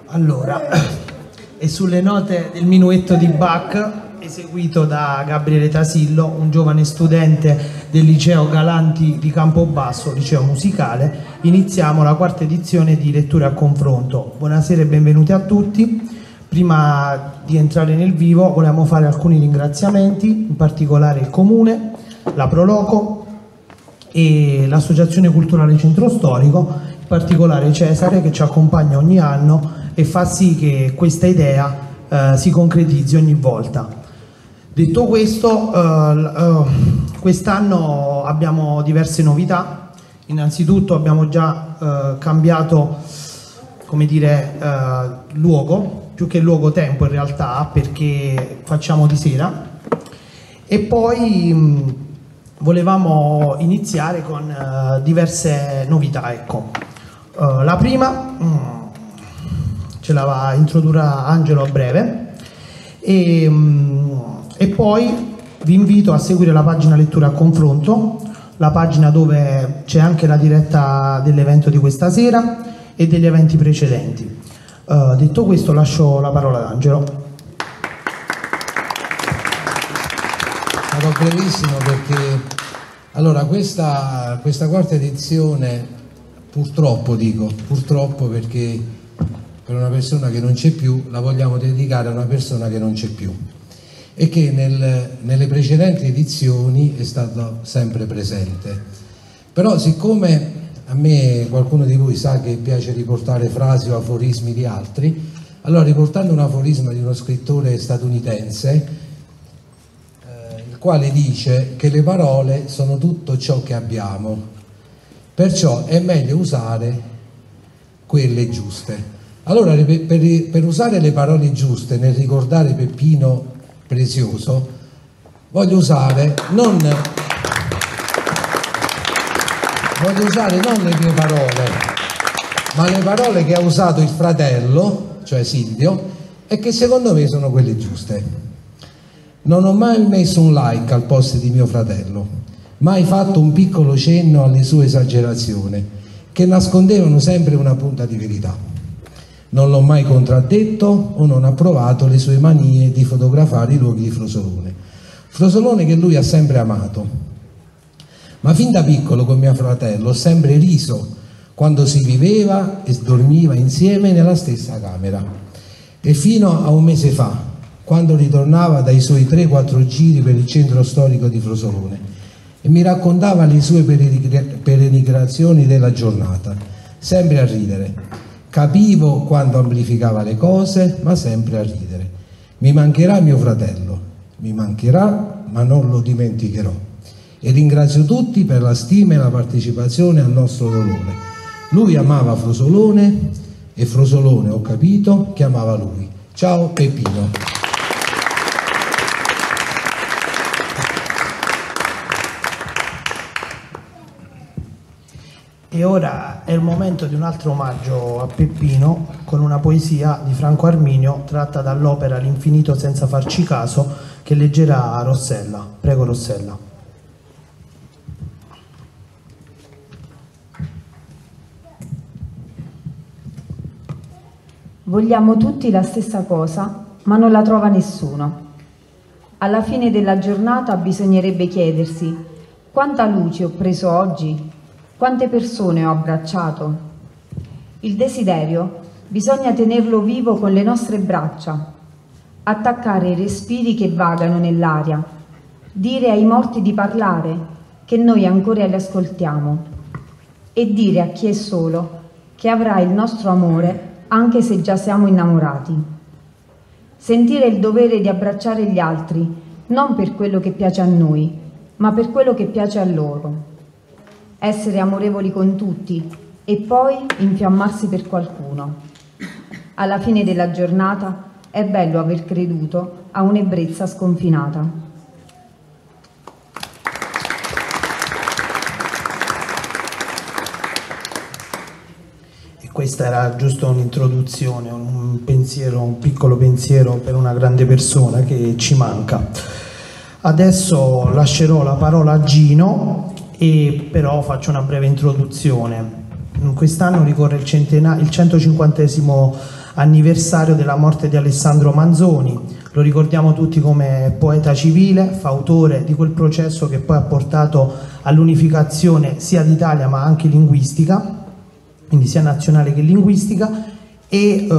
Allora, e sulle note del minuetto di Bach, eseguito da Gabriele Tasillo, un giovane studente del liceo Galanti di Campobasso, liceo musicale, iniziamo la quarta edizione di Lettura a Confronto. Buonasera e benvenuti a tutti. Prima di entrare nel vivo volevamo fare alcuni ringraziamenti, in particolare il Comune, la Proloco e l'Associazione Culturale Centro Storico, in particolare Cesare, che ci accompagna ogni anno e fa sì che questa idea si concretizzi ogni volta. Detto questo, quest'anno abbiamo diverse novità. Innanzitutto abbiamo già cambiato, come dire, luogo, più che luogo tempo in realtà, perché facciamo di sera. E poi volevamo iniziare con diverse novità, ecco. La prima ce la introdurrà Angelo a breve e poi vi invito a seguire la pagina Lettura a Confronto, la pagina dove c'è anche la diretta dell'evento di questa sera e degli eventi precedenti. Detto questo, lascio la parola ad Angelo. Sarò brevissimo perché allora questa quarta edizione, purtroppo perché per una persona che non c'è più la vogliamo dedicare a una persona che non c'è più e che nelle precedenti edizioni è stato sempre presente. Però siccome a me qualcuno di voi sa che piace riportare frasi o aforismi di altri, allora riportando un aforisma di uno scrittore statunitense, il quale dice che le parole sono tutto ciò che abbiamo, perciò è meglio usare quelle giuste. Allora per usare le parole giuste nel ricordare Peppino Prezioso voglio usare non le mie parole, ma le parole che ha usato il fratello, cioè Silvio, e che secondo me sono quelle giuste. Non ho mai messo un like al post di mio fratello, mai fatto un piccolo cenno alle sue esagerazioni, che nascondevano sempre una punta di verità. Non l'ho mai contraddetto o non approvato le sue manie di fotografare i luoghi di Frosolone. Frosolone che lui ha sempre amato. Ma fin da piccolo con mio fratello ho sempre riso quando si viveva e dormiva insieme nella stessa camera. E fino a un mese fa, quando ritornava dai suoi 3-4 giri per il centro storico di Frosolone e mi raccontava le sue peregrinazioni della giornata, sempre a ridere. Capivo quando amplificava le cose, ma sempre a ridere. Mi mancherà mio fratello, mi mancherà, ma non lo dimenticherò. E ringrazio tutti per la stima e la partecipazione al nostro dolore. Lui amava Frosolone e Frosolone, ho capito, che amava lui. Ciao Peppino. E ora è il momento di un altro omaggio a Peppino con una poesia di Franco Arminio tratta dall'opera L'infinito senza farci caso, che leggerà Rossella. Prego Rossella. Vogliamo tutti la stessa cosa, ma non la trova nessuno. Alla fine della giornata bisognerebbe chiedersi: quanta luce ho preso oggi? Quante persone ho abbracciato? Il desiderio bisogna tenerlo vivo con le nostre braccia, attaccare i respiri che vagano nell'aria, dire ai morti di parlare, che noi ancora li ascoltiamo, e dire a chi è solo che avrà il nostro amore anche se già siamo innamorati. Sentire il dovere di abbracciare gli altri, non per quello che piace a noi, ma per quello che piace a loro. Essere amorevoli con tutti e poi infiammarsi per qualcuno. Alla fine della giornata è bello aver creduto a un'ebbrezza sconfinata. Questa era giusto un'introduzione, un pensiero, un piccolo pensiero per una grande persona che ci manca. Adesso lascerò la parola a Gino e però faccio una breve introduzione. Quest'anno ricorre il 150° anniversario della morte di Alessandro Manzoni. Lo ricordiamo tutti come poeta civile, fautore di quel processo che poi ha portato all'unificazione sia d'Italia ma anche linguistica, quindi sia nazionale che linguistica, e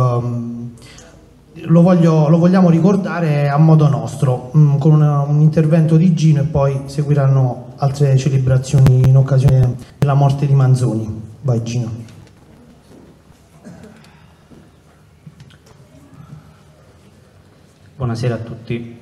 lo vogliamo ricordare a modo nostro, con un intervento di Gino, e poi seguiranno altre celebrazioni in occasione della morte di Manzoni. Vai Gino. Buonasera a tutti.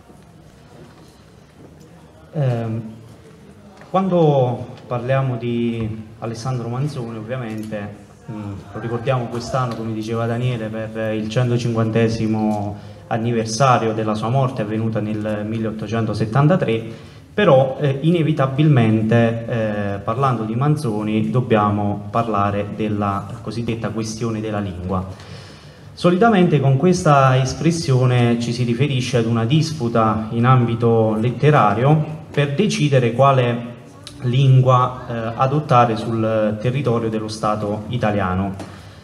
Quando parliamo di Alessandro Manzoni, ovviamente lo ricordiamo quest'anno, come diceva Daniele, per il 150° anniversario della sua morte avvenuta nel 1873, però inevitabilmente parlando di Manzoni dobbiamo parlare della cosiddetta questione della lingua. Solitamente con questa espressione ci si riferisce ad una disputa in ambito letterario per decidere quale lingua adottare sul territorio dello Stato italiano.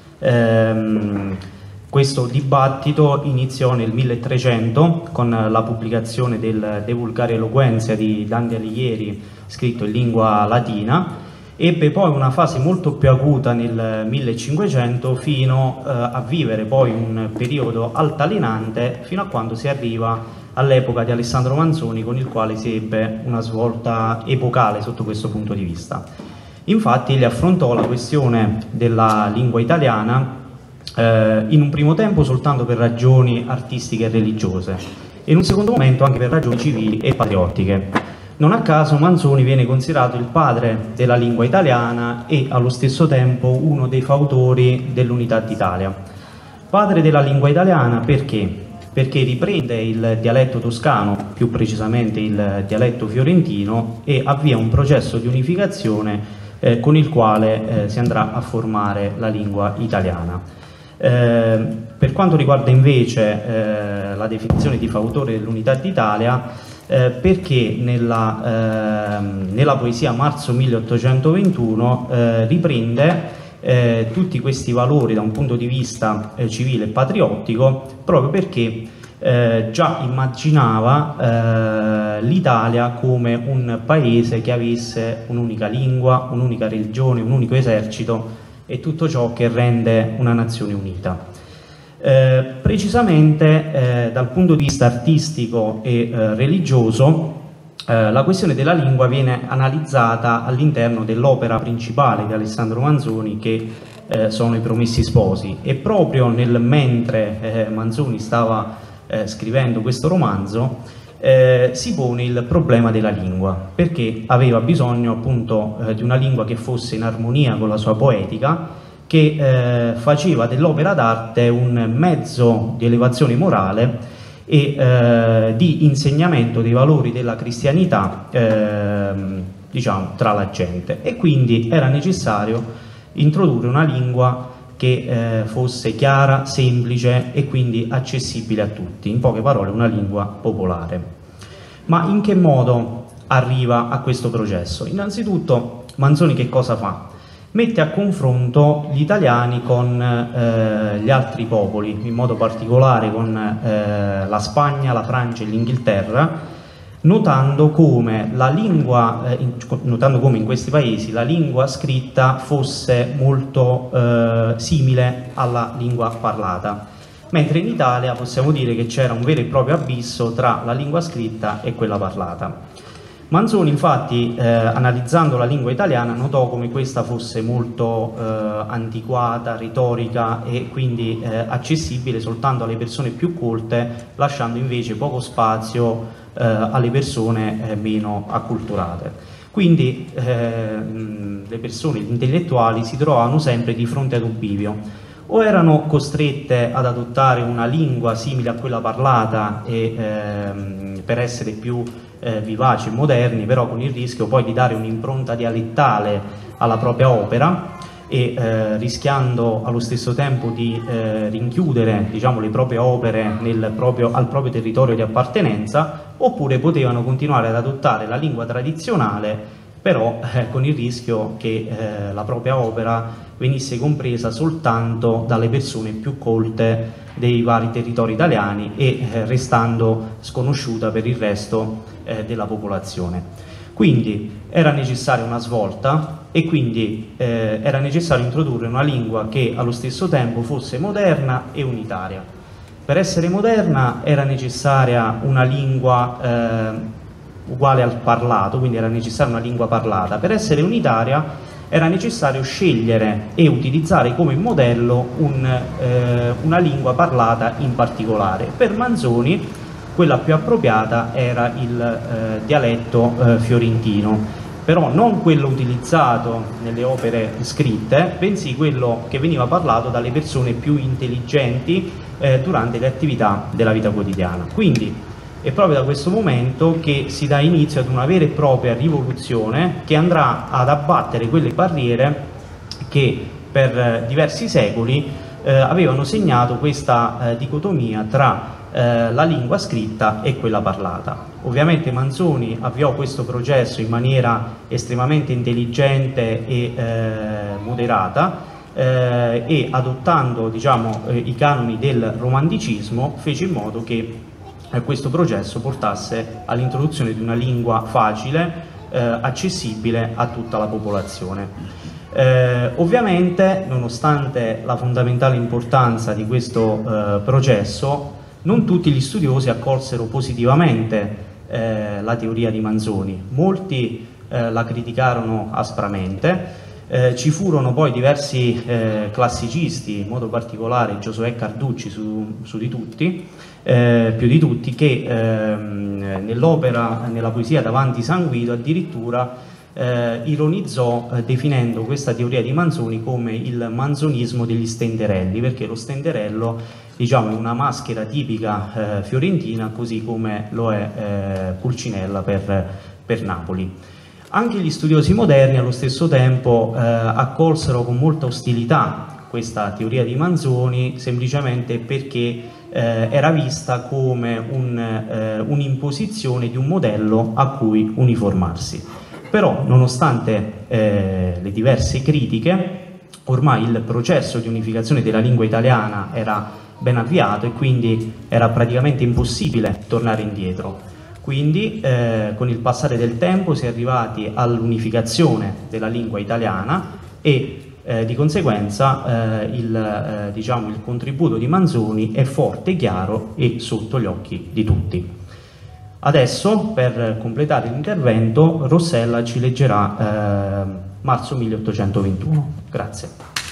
Questo dibattito iniziò nel 1300 con la pubblicazione del De Vulgare Eloquentia di Dante Alighieri, scritto in lingua latina. Ebbe poi una fase molto più acuta nel 1500 fino a vivere poi un periodo altalenante fino a quando si arriva all'epoca di Alessandro Manzoni, con il quale si ebbe una svolta epocale sotto questo punto di vista. Infatti egli affrontò la questione della lingua italiana in un primo tempo soltanto per ragioni artistiche e religiose, e in un secondo momento anche per ragioni civili e patriottiche. Non a caso Manzoni viene considerato il padre della lingua italiana e allo stesso tempo uno dei fautori dell'Unità d'Italia. Padre della lingua italiana perché? Perché riprende il dialetto toscano, più precisamente il dialetto fiorentino, e avvia un processo di unificazione con il quale si andrà a formare la lingua italiana. Per quanto riguarda invece la definizione di fautore dell'Unità d'Italia, perché nella poesia Marzo 1821 riprende tutti questi valori da un punto di vista civile e patriottico, proprio perché già immaginava l'Italia come un paese che avesse un'unica lingua, un'unica religione, un unico esercito e tutto ciò che rende una nazione unita. Precisamente dal punto di vista artistico e religioso, la questione della lingua viene analizzata all'interno dell'opera principale di Alessandro Manzoni, che sono I Promessi Sposi, e proprio mentre Manzoni stava scrivendo questo romanzo si pone il problema della lingua, perché aveva bisogno appunto di una lingua che fosse in armonia con la sua poetica, che faceva dell'opera d'arte un mezzo di elevazione morale e di insegnamento dei valori della cristianità diciamo tra la gente, e quindi era necessario introdurre una lingua che fosse chiara, semplice e quindi accessibile a tutti, in poche parole una lingua popolare. Ma in che modo arriva a questo processo? Innanzitutto Manzoni che cosa fa? Mette a confronto gli italiani con gli altri popoli, in modo particolare con la Spagna, la Francia e l'Inghilterra, notando come in questi paesi la lingua scritta fosse molto simile alla lingua parlata, mentre in Italia possiamo dire che c'era un vero e proprio abisso tra la lingua scritta e quella parlata. Manzoni infatti, analizzando la lingua italiana, notò come questa fosse molto antiquata, retorica e quindi accessibile soltanto alle persone più colte, lasciando invece poco spazio alle persone meno acculturate. Quindi le persone, gli intellettuali, si trovavano sempre di fronte ad un bivio: o erano costrette ad adottare una lingua simile a quella parlata per essere più vivaci e moderni, però con il rischio poi di dare un'impronta dialettale alla propria opera e rischiando allo stesso tempo di rinchiudere, diciamo, le proprie opere al proprio territorio di appartenenza, oppure potevano continuare ad adottare la lingua tradizionale però con il rischio che la propria opera venisse compresa soltanto dalle persone più colte dei vari territori italiani e restando sconosciuta per il resto della popolazione. Quindi era necessaria una svolta e quindi era necessario introdurre una lingua che allo stesso tempo fosse moderna e unitaria. Per essere moderna era necessaria una lingua uguale al parlato, quindi era necessaria una lingua parlata. Per essere unitaria era necessario scegliere e utilizzare come modello una lingua parlata in particolare. Per Manzoni quella più appropriata era il dialetto fiorentino, però non quello utilizzato nelle opere scritte, bensì quello che veniva parlato dalle persone più intelligenti durante le attività della vita quotidiana. Quindi è proprio da questo momento che si dà inizio ad una vera e propria rivoluzione che andrà ad abbattere quelle barriere che per diversi secoli avevano segnato questa dicotomia tra la lingua scritta e quella parlata. Ovviamente Manzoni avviò questo processo in maniera estremamente intelligente e moderata e adottando, diciamo, i canoni del romanticismo fece in modo che questo processo portasse all'introduzione di una lingua facile, accessibile a tutta la popolazione. Ovviamente, nonostante la fondamentale importanza di questo processo, non tutti gli studiosi accolsero positivamente la teoria di Manzoni. Molti la criticarono aspramente. Ci furono poi diversi classicisti, in modo particolare Giosuè Carducci più di tutti, che nella poesia Davanti San Guido addirittura ironizzò definendo questa teoria di Manzoni come il manzonismo degli stenderelli, perché lo stenderello, diciamo, è una maschera tipica fiorentina, così come lo è Pulcinella per Napoli. Anche gli studiosi moderni allo stesso tempo accolsero con molta ostilità questa teoria di Manzoni, semplicemente perché era vista come un'imposizione di un modello a cui uniformarsi. Però, nonostante le diverse critiche, ormai il processo di unificazione della lingua italiana era ben avviato e quindi era praticamente impossibile tornare indietro. Quindi con il passare del tempo si è arrivati all'unificazione della lingua italiana e di conseguenza il contributo di Manzoni è forte, chiaro e sotto gli occhi di tutti. Adesso, per completare l'intervento, Rossella ci leggerà marzo 1821. Grazie.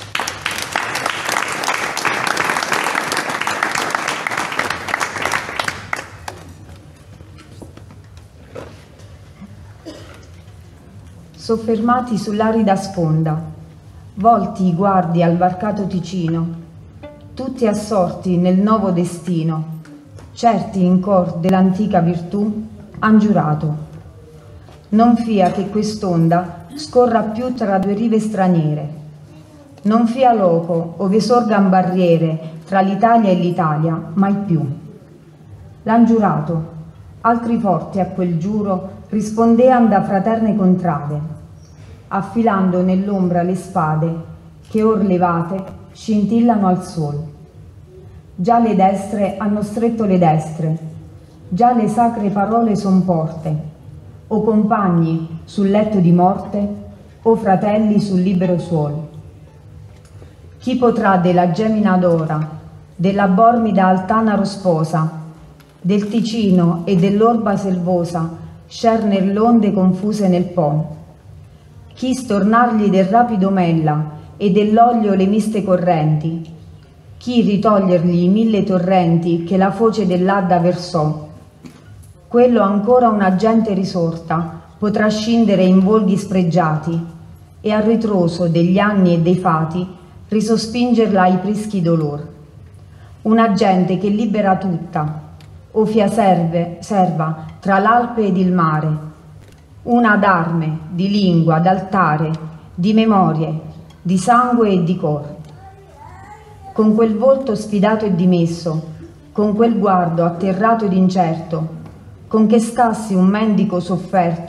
Soffermati sull'arida sponda, volti i guardi al varcato Ticino, tutti assorti nel nuovo destino, certi in cor dell'antica virtù, han giurato. Non fia che quest'onda scorra più tra due rive straniere, non fia loco ove sorgan barriere tra l'Italia e l'Italia, mai più. L'han giurato, altri forti a quel giuro rispondean da fraterne contrade, affilando nell'ombra le spade che or levate scintillano al sol. Già le destre hanno stretto le destre, già le sacre parole son porte, o compagni sul letto di morte, o fratelli sul libero suol. Chi potrà della Gemina d'ora, della bormida Altanaro sposa, del Ticino e dell'orba selvosa, scerner l'onde confuse nel Po? Chi stornargli del rapido Mella e dell'olio le miste correnti? Chi ritogliergli i 1000 torrenti che la foce dell'Adda versò? Quello ancora una gente risorta potrà scindere in volghi spregiati e al ritroso degli anni e dei fati risospingerla ai prischi dolor. Una gente che libera tutta, o fia serva tra l'Alpe ed il mare, una d'arme, di lingua, d'altare, di memorie, di sangue e di cor. Con quel volto sfidato e dimesso, con quel guardo atterrato ed incerto, con che scassi un mendico sofferto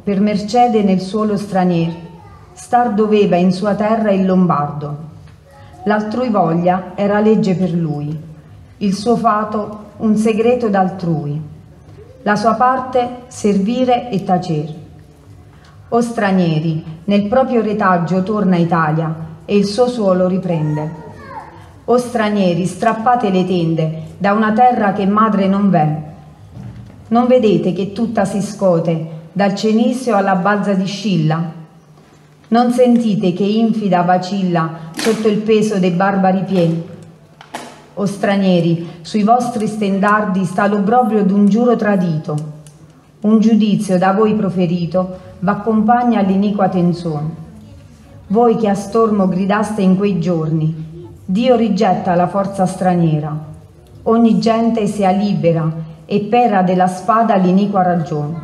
per mercede nel suolo stranier, star doveva in sua terra il lombardo. L'altrui voglia era legge per lui, il suo fato un segreto d'altrui, la sua parte servire e tacer. O stranieri, nel proprio retaggio torna Italia e il suo suolo riprende. O stranieri, strappate le tende da una terra che madre non v'è. Non vedete che tutta si scote dal Cenisio alla balza di Scilla? Non sentite che infida vacilla sotto il peso dei barbari piedi? O stranieri, sui vostri stendardi sta l'obbrobrio d'un giuro tradito. Un giudizio da voi proferito v'accompagna all'iniqua tenzone. Voi che a stormo gridaste in quei giorni, Dio rigetta la forza straniera, ogni gente sia libera e pera della spada l'iniqua ragione.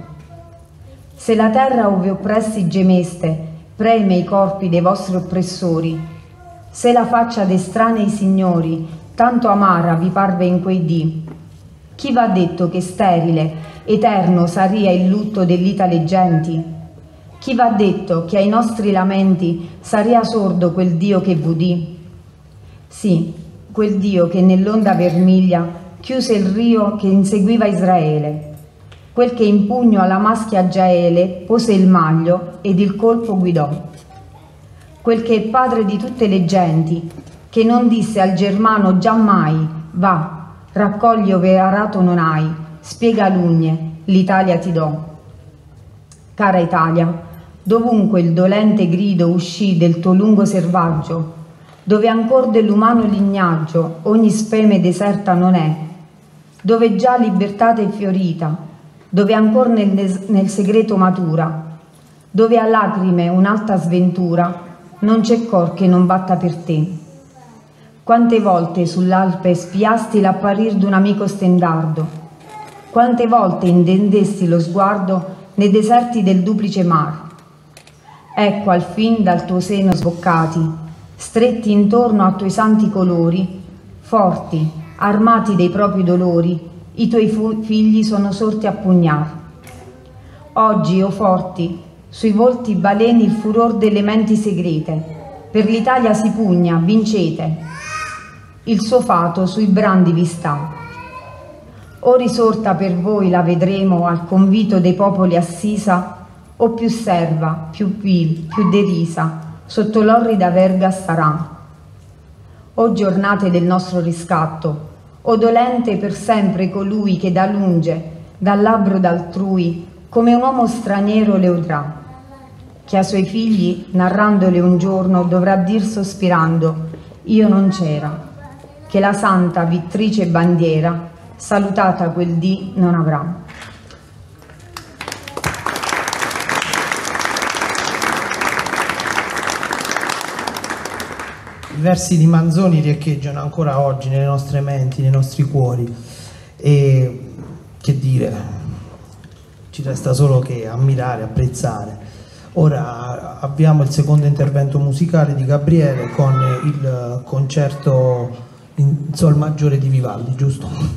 Se la terra ove oppressi gemeste preme i corpi dei vostri oppressori, se la faccia dei strani signori tanto amara vi parve in quei dì, chi v'ha detto che sterile, eterno saria il lutto dell'Itale genti? Chi v'ha detto che ai nostri lamenti saria sordo quel Dio che v'udì? Sì, quel Dio che nell'onda vermiglia chiuse il rio che inseguiva Israele, quel che in pugno alla maschia Giaele pose il maglio ed il colpo guidò, quel che è padre di tutte le genti, che non disse al germano giammai, va, raccogli ove arato non hai, spiega l'ugne, l'Italia ti do. Cara Italia, dovunque il dolente grido uscì del tuo lungo selvaggio, dove ancor dell'umano lignaggio ogni speme deserta non è, dove già libertà è fiorita, dove ancor nel segreto matura, dove a lacrime un'alta sventura non c'è cor che non batta per te. Quante volte sull'Alpe spiasti l'apparir d'un amico stendardo, quante volte intendesti lo sguardo nei deserti del duplice mar. Ecco al fin dal tuo seno sboccati, stretti intorno a tuoi santi colori, forti, armati dei propri dolori, i tuoi figli sono sorti a pugnar. Oggi, o forti, sui volti baleni il furor delle menti segrete, per l'Italia si pugna, vincete, il suo fato sui brandi vi sta. O risorta per voi la vedremo al convito dei popoli assisa, o più serva, più vil, più derisa, sotto l'orrida verga starà. O giornate del nostro riscatto, o dolente per sempre colui che da lunge, dal labbro d'altrui, come un uomo straniero le udrà, che a suoi figli, narrandole un giorno, dovrà dir sospirando, io non c'era, che la santa vittrice bandiera, salutata quel dì, non avrà. I versi di Manzoni riecheggiano ancora oggi nelle nostre menti, nei nostri cuori e che dire, ci resta solo che ammirare, apprezzare. Ora abbiamo il secondo intervento musicale di Gabriele con il concerto in sol maggiore di Vivaldi, giusto?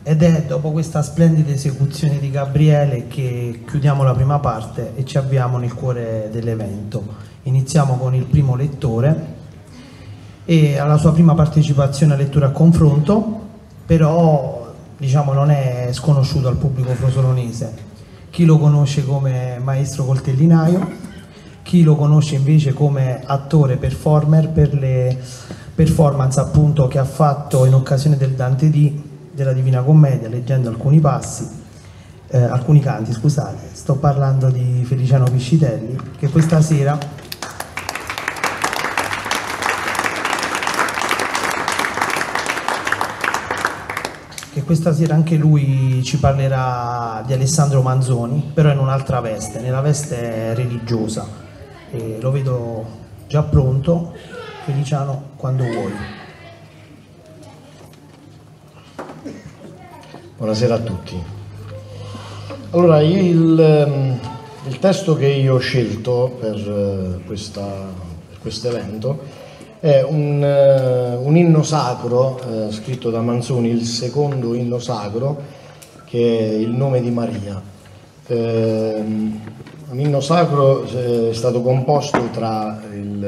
Ed è dopo questa splendida esecuzione di Gabriele che chiudiamo la prima parte e ci avviamo nel cuore dell'evento. Iniziamo con il primo lettore e alla sua prima partecipazione a lettura a confronto, però diciamo non è sconosciuto al pubblico frosolonese. Chi lo conosce come maestro coltellinaio, chi lo conosce invece come attore performer per le performance appunto che ha fatto in occasione del Dante della Divina Commedia, leggendo alcuni canti, scusate. Sto parlando di Feliciano Piscitelli, che questa sera anche lui ci parlerà di Alessandro Manzoni, però in un'altra veste, nella veste religiosa. E lo vedo già pronto. Feliciano, quando vuoi. Buonasera a tutti. Allora, il testo che io ho scelto per questo evento è un inno sacro scritto da Manzoni, il secondo inno sacro, che è il nome di Maria. Un inno sacro è stato composto tra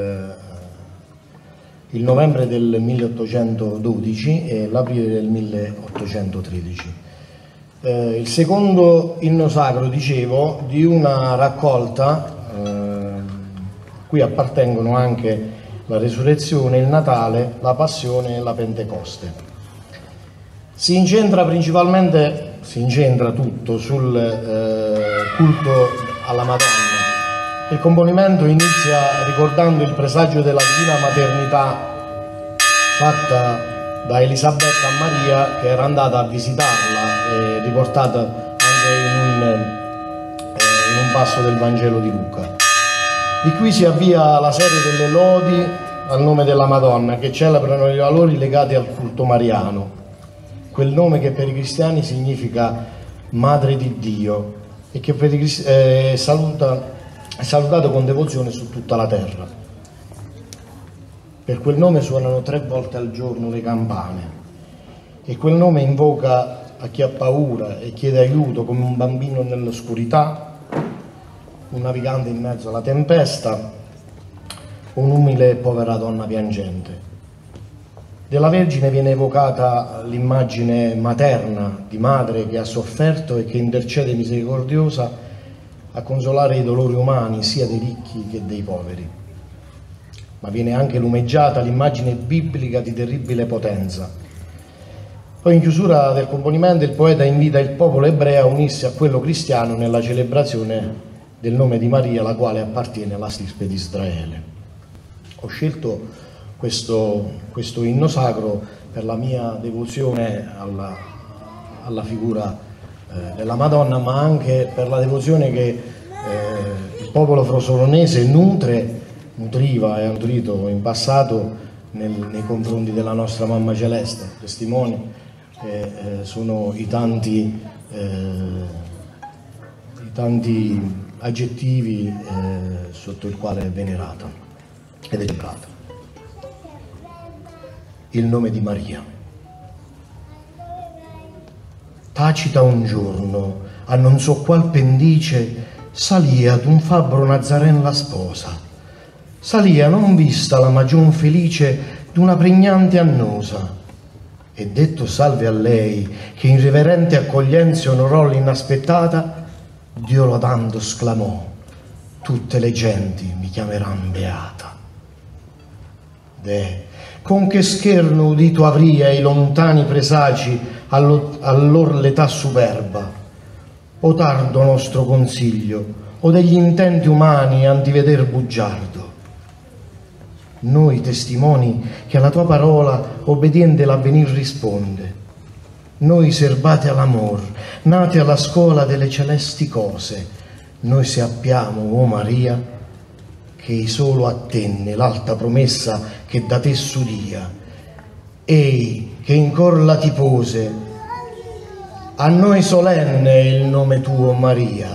il novembre del 1812 e l'aprile del 1813. Il secondo inno sacro, dicevo, di una raccolta cui appartengono anche la Resurrezione, il Natale, la Passione e la Pentecoste. Si incentra tutto sul culto alla Madonna. Il componimento inizia ricordando il presagio della divina maternità fatta da Elisabetta a Maria, che era andata a visitarla, e riportata anche in un passo del Vangelo di Luca. Di qui si avvia la serie delle lodi al nome della Madonna, che celebrano i valori legati al culto mariano, quel nome che per i cristiani significa Madre di Dio e che per è salutato con devozione su tutta la terra. Per quel nome suonano 3 volte al giorno le campane e quel nome invoca a chi ha paura e chiede aiuto, come un bambino nell'oscurità, un navigante in mezzo alla tempesta, un'umile e povera donna piangente. Della Vergine viene evocata l'immagine materna di madre che ha sofferto e che intercede misericordiosa a consolare i dolori umani sia dei ricchi che dei poveri. Ma viene anche lumeggiata l'immagine biblica di terribile potenza. Poi in chiusura del componimento il poeta invita il popolo ebreo a unirsi a quello cristiano nella celebrazione del nome di Maria, la quale appartiene alla stirpe di Israele. Ho scelto questo inno sacro per la mia devozione alla figura della Madonna, ma anche per la devozione che il popolo frosolonese nutriva e ha nutrito in passato nei confronti della nostra Mamma Celeste. Testimoni sono i tanti aggettivi sotto il quale è venerata ed è celebrata. Il nome di Maria. Tacita un giorno, a non so qual pendice, salì ad un fabbro Nazaren la sposa. Salì non vista la magion felice d'una pregnante annosa. E detto salve a lei, che in reverente accoglienza onorò l'inaspettata, Dio lodando sclamò: tutte le genti mi chiameran beata. Deh, con che scherno udito avria i lontani presagi allor l'età superba, o tardo nostro consiglio, o degli intenti umani antiveder bugiardo. Noi testimoni che alla tua parola obbediente l'avvenir risponde, noi serbate all'amor, nate alla scuola delle celesti cose, noi sappiamo, o Maria, che solo attenne l'alta promessa che da te s'udia, ei che in cor la ti pose, a noi solenne il nome tuo Maria,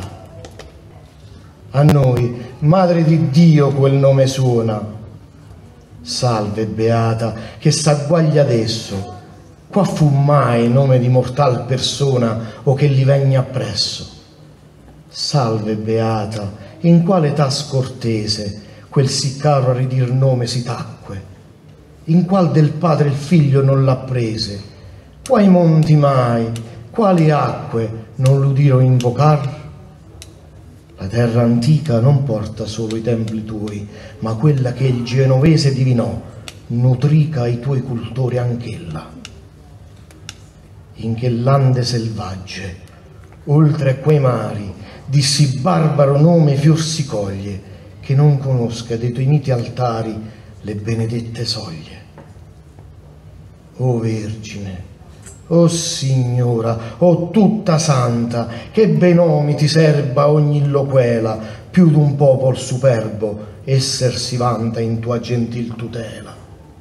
a noi Madre di Dio quel nome suona. Salve beata che s'agguaglia adesso, qua fu mai nome di mortal persona o che gli vegna appresso. Salve beata, in quale età scortese quel sì caro a ridir nome si tacque, in qual del padre il figlio non l'ha prese, quai monti mai, quali acque non l'udiro invocar? La terra antica non porta solo i templi tuoi, ma quella che il genovese divinò, nutrica i tuoi cultori anch'ella. In che lande selvagge, oltre quei mari, di sì barbaro nome fior si coglie, che non conosca dei tuoi miti altari le benedette soglie. O Vergine, o Signora, o tutta santa, che bei nomi ti serba ogni loquela, più d'un popol superbo esser si vanta in tua gentil tutela.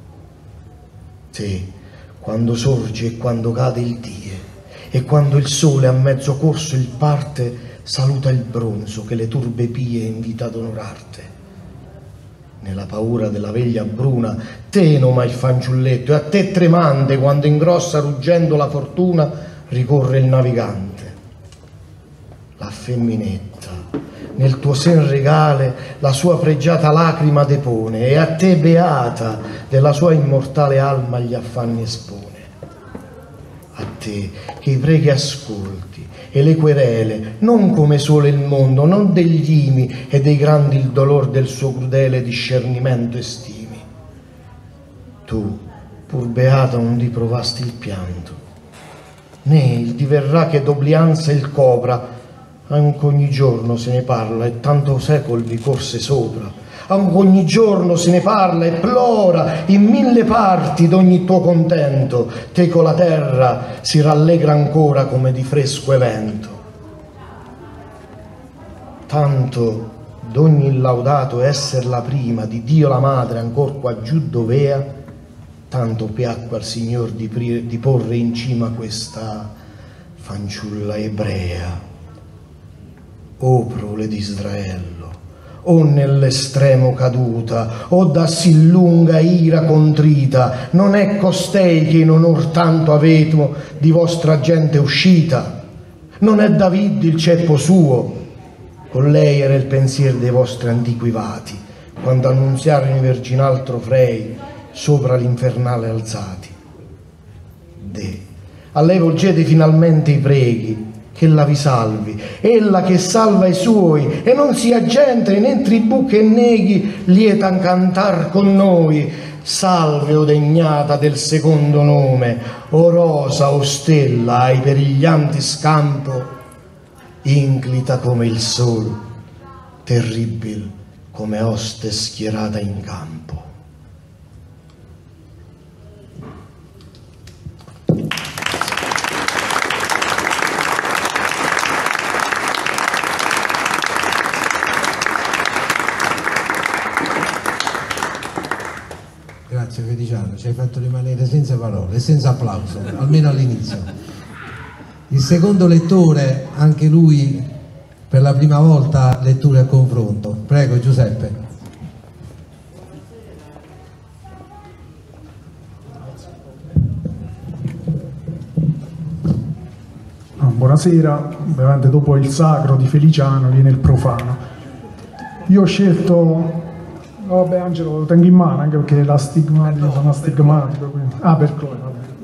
Te, quando sorge e quando cade il die, e quando il sole a mezzo corso il parte, saluta il bronzo che le turbe pie invita ad onorarte. Nella paura della veglia bruna, te noma il fanciulletto, e a te tremante, quando ingrossa ruggendo la fortuna, ricorre il navigante. La femminetta, nel tuo sen regale, la sua pregiata lacrima depone, e a te beata, della sua immortale alma gli affanni espone. A te che i preghi ascolti e le querele, non come solo il mondo, non degli imi e dei grandi il dolor del suo crudele discernimento estimi. Tu, pur beata, non ti provasti il pianto, né il diverrà che d'oblianza il copra, anche ogni giorno se ne parla e tanto secol vi corse sopra. Anche ogni giorno se ne parla e plora in mille parti d'ogni tuo contento, teco la terra si rallegra ancora come di fresco evento. Tanto d'ogni laudato esser la prima, di Dio la madre ancor qua giù dovea, tanto piacque al Signor di porre in cima questa fanciulla ebrea. O prole d'Israello, o nell'estremo caduta, o da sì lunga ira contrita, non è costei che in onor tanto aveto di vostra gente uscita? Non è David il ceppo suo? Con lei era il pensier dei vostri antiqui vati, quando annunziarono i virginal trofei sopra l'infernale alzati. A lei volgete finalmente i preghi, che la vi salvi, ella che salva i suoi, e non sia gente né tribù che neghi lieta cantar con noi. Salve, o degnata del secondo nome, o rosa o stella ai periglianti scampo, inclita come il sol, terribil come oste schierata in campo. Grazie Feliciano, ci hai fatto rimanere senza parole e senza applauso, almeno all'inizio. Il secondo lettore, anche lui per la prima volta lettura e confronto. Prego Giuseppe. Buonasera, ovviamente dopo il sacro di Feliciano viene il profano. Io ho scelto... Vabbè Angelo, lo tengo in mano anche perché la stigmatica sono astigmatico. Quindi. Ah, per Chloe,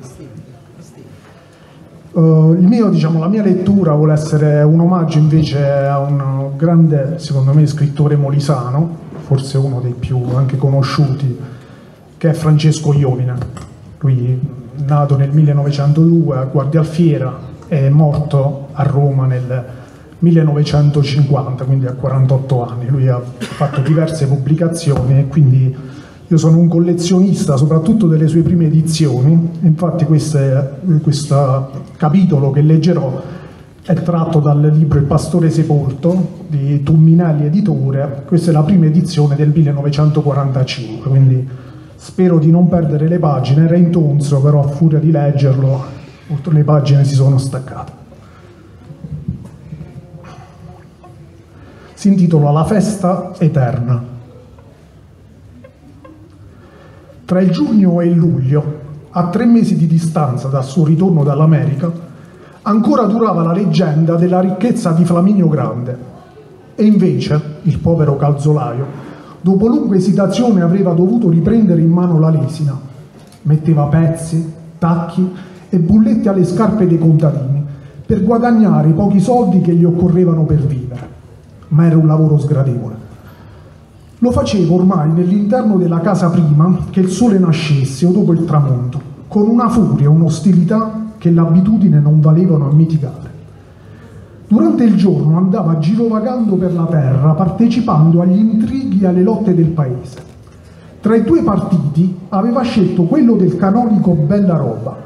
vabbè. La mia lettura vuole essere un omaggio invece a un grande, secondo me, scrittore molisano, forse uno dei più anche conosciuti, che è Francesco Iovine. Lui, nato nel 1902 a Guardialfiera, è morto a Roma nel 1950, quindi a 48 anni. Lui ha fatto diverse pubblicazioni e quindi io sono un collezionista soprattutto delle sue prime edizioni. Infatti questo capitolo che leggerò è tratto dal libro Il pastore sepolto di Tumminelli editore. Questa è la prima edizione del 1945, quindi spero di non perdere le pagine. Era intonso, però a furia di leggerlo le pagine si sono staccate. Si intitola La festa eterna. Tra il giugno e il luglio a 3 mesi di distanza dal suo ritorno dall'America, ancora durava la leggenda della ricchezza di Flaminio Grande. E invece, il povero calzolaio, dopo lunghe esitazioni aveva dovuto riprendere in mano la lesina. Metteva pezzi, tacchi e bulletti alle scarpe dei contadini per guadagnare i pochi soldi che gli occorrevano per vivere. Ma era un lavoro sgradevole. Lo facevo ormai nell'interno della casa prima che il sole nascesse o dopo il tramonto, con una furia e un'ostilità che l'abitudine non valevano a mitigare. Durante il giorno andava girovagando per la terra, partecipando agli intrighi e alle lotte del paese. Tra i 2 partiti aveva scelto quello del canonico Bellaroba.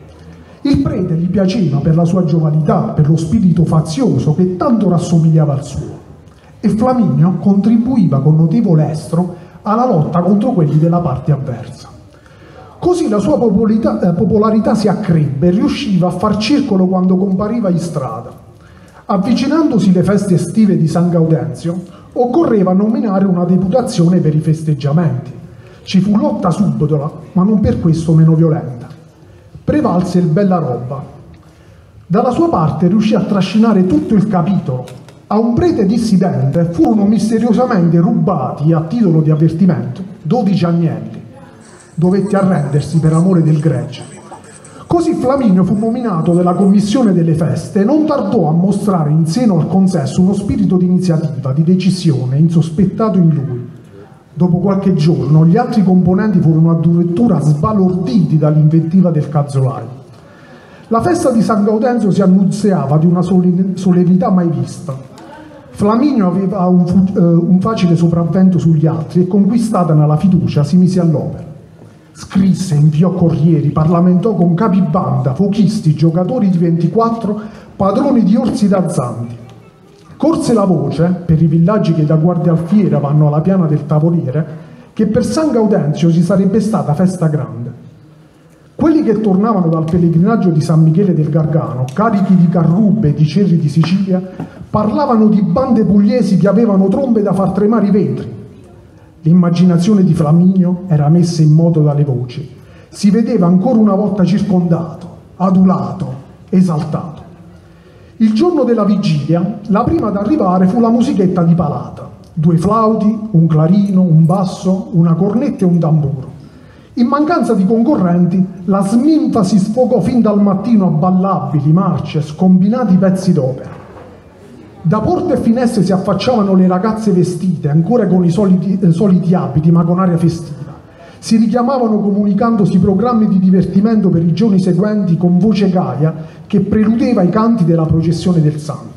Il prete gli piaceva per la sua giovanità, per lo spirito fazioso che tanto rassomigliava al suo, e Flaminio contribuiva con notevole estro alla lotta contro quelli della parte avversa. Così la sua popolarità si accrebbe e riusciva a far circolo quando compariva in strada. Avvicinandosi le feste estive di San Gaudenzio, occorreva nominare una deputazione per i festeggiamenti. Ci fu lotta subdola, ma non per questo meno violenta. Prevalse il Bellaroba. Dalla sua parte riuscì a trascinare tutto il capitolo. A un prete dissidente furono misteriosamente rubati, a titolo di avvertimento, 12 agnelli. Dovette arrendersi per amore del gregge. Così Flaminio fu nominato della commissione delle feste e non tardò a mostrare in seno al consesso uno spirito di iniziativa, di decisione, insospettato in lui. Dopo qualche giorno gli altri componenti furono addirittura sbalorditi dall'invettiva del calzolaio. La festa di San Gaudenzio si annunziava di una solennità mai vista. Flaminio aveva un facile sopravvento sugli altri e, conquistatane la fiducia, si mise all'opera. Scrisse, inviò corrieri, parlamentò con capi banda, fochisti, giocatori di 24, padroni di orsi d'azzanti. Corse la voce, per i villaggi che da Guardialfiera vanno alla piana del Tavoliere, che per San Gaudenzio ci sarebbe stata festa grande. Quelli che tornavano dal pellegrinaggio di San Michele del Gargano, carichi di carrubbe e di cerri di Sicilia, parlavano di bande pugliesi che avevano trombe da far tremare i vetri. L'immaginazione di Flaminio era messa in moto dalle voci. Si vedeva ancora una volta circondato, adulato, esaltato. Il giorno della vigilia, la prima ad arrivare fu la musichetta di Palata. 2 flauti, un clarino, un basso, una cornetta e un tamburo. In mancanza di concorrenti, la sminta si sfogò fin dal mattino a ballabili, marce, scombinati pezzi d'opera. Da porte e finestre si affacciavano le ragazze vestite, ancora con i soliti abiti, ma con aria festiva. Si richiamavano comunicandosi programmi di divertimento per i giorni seguenti con voce gaia che preludeva i canti della processione del santo.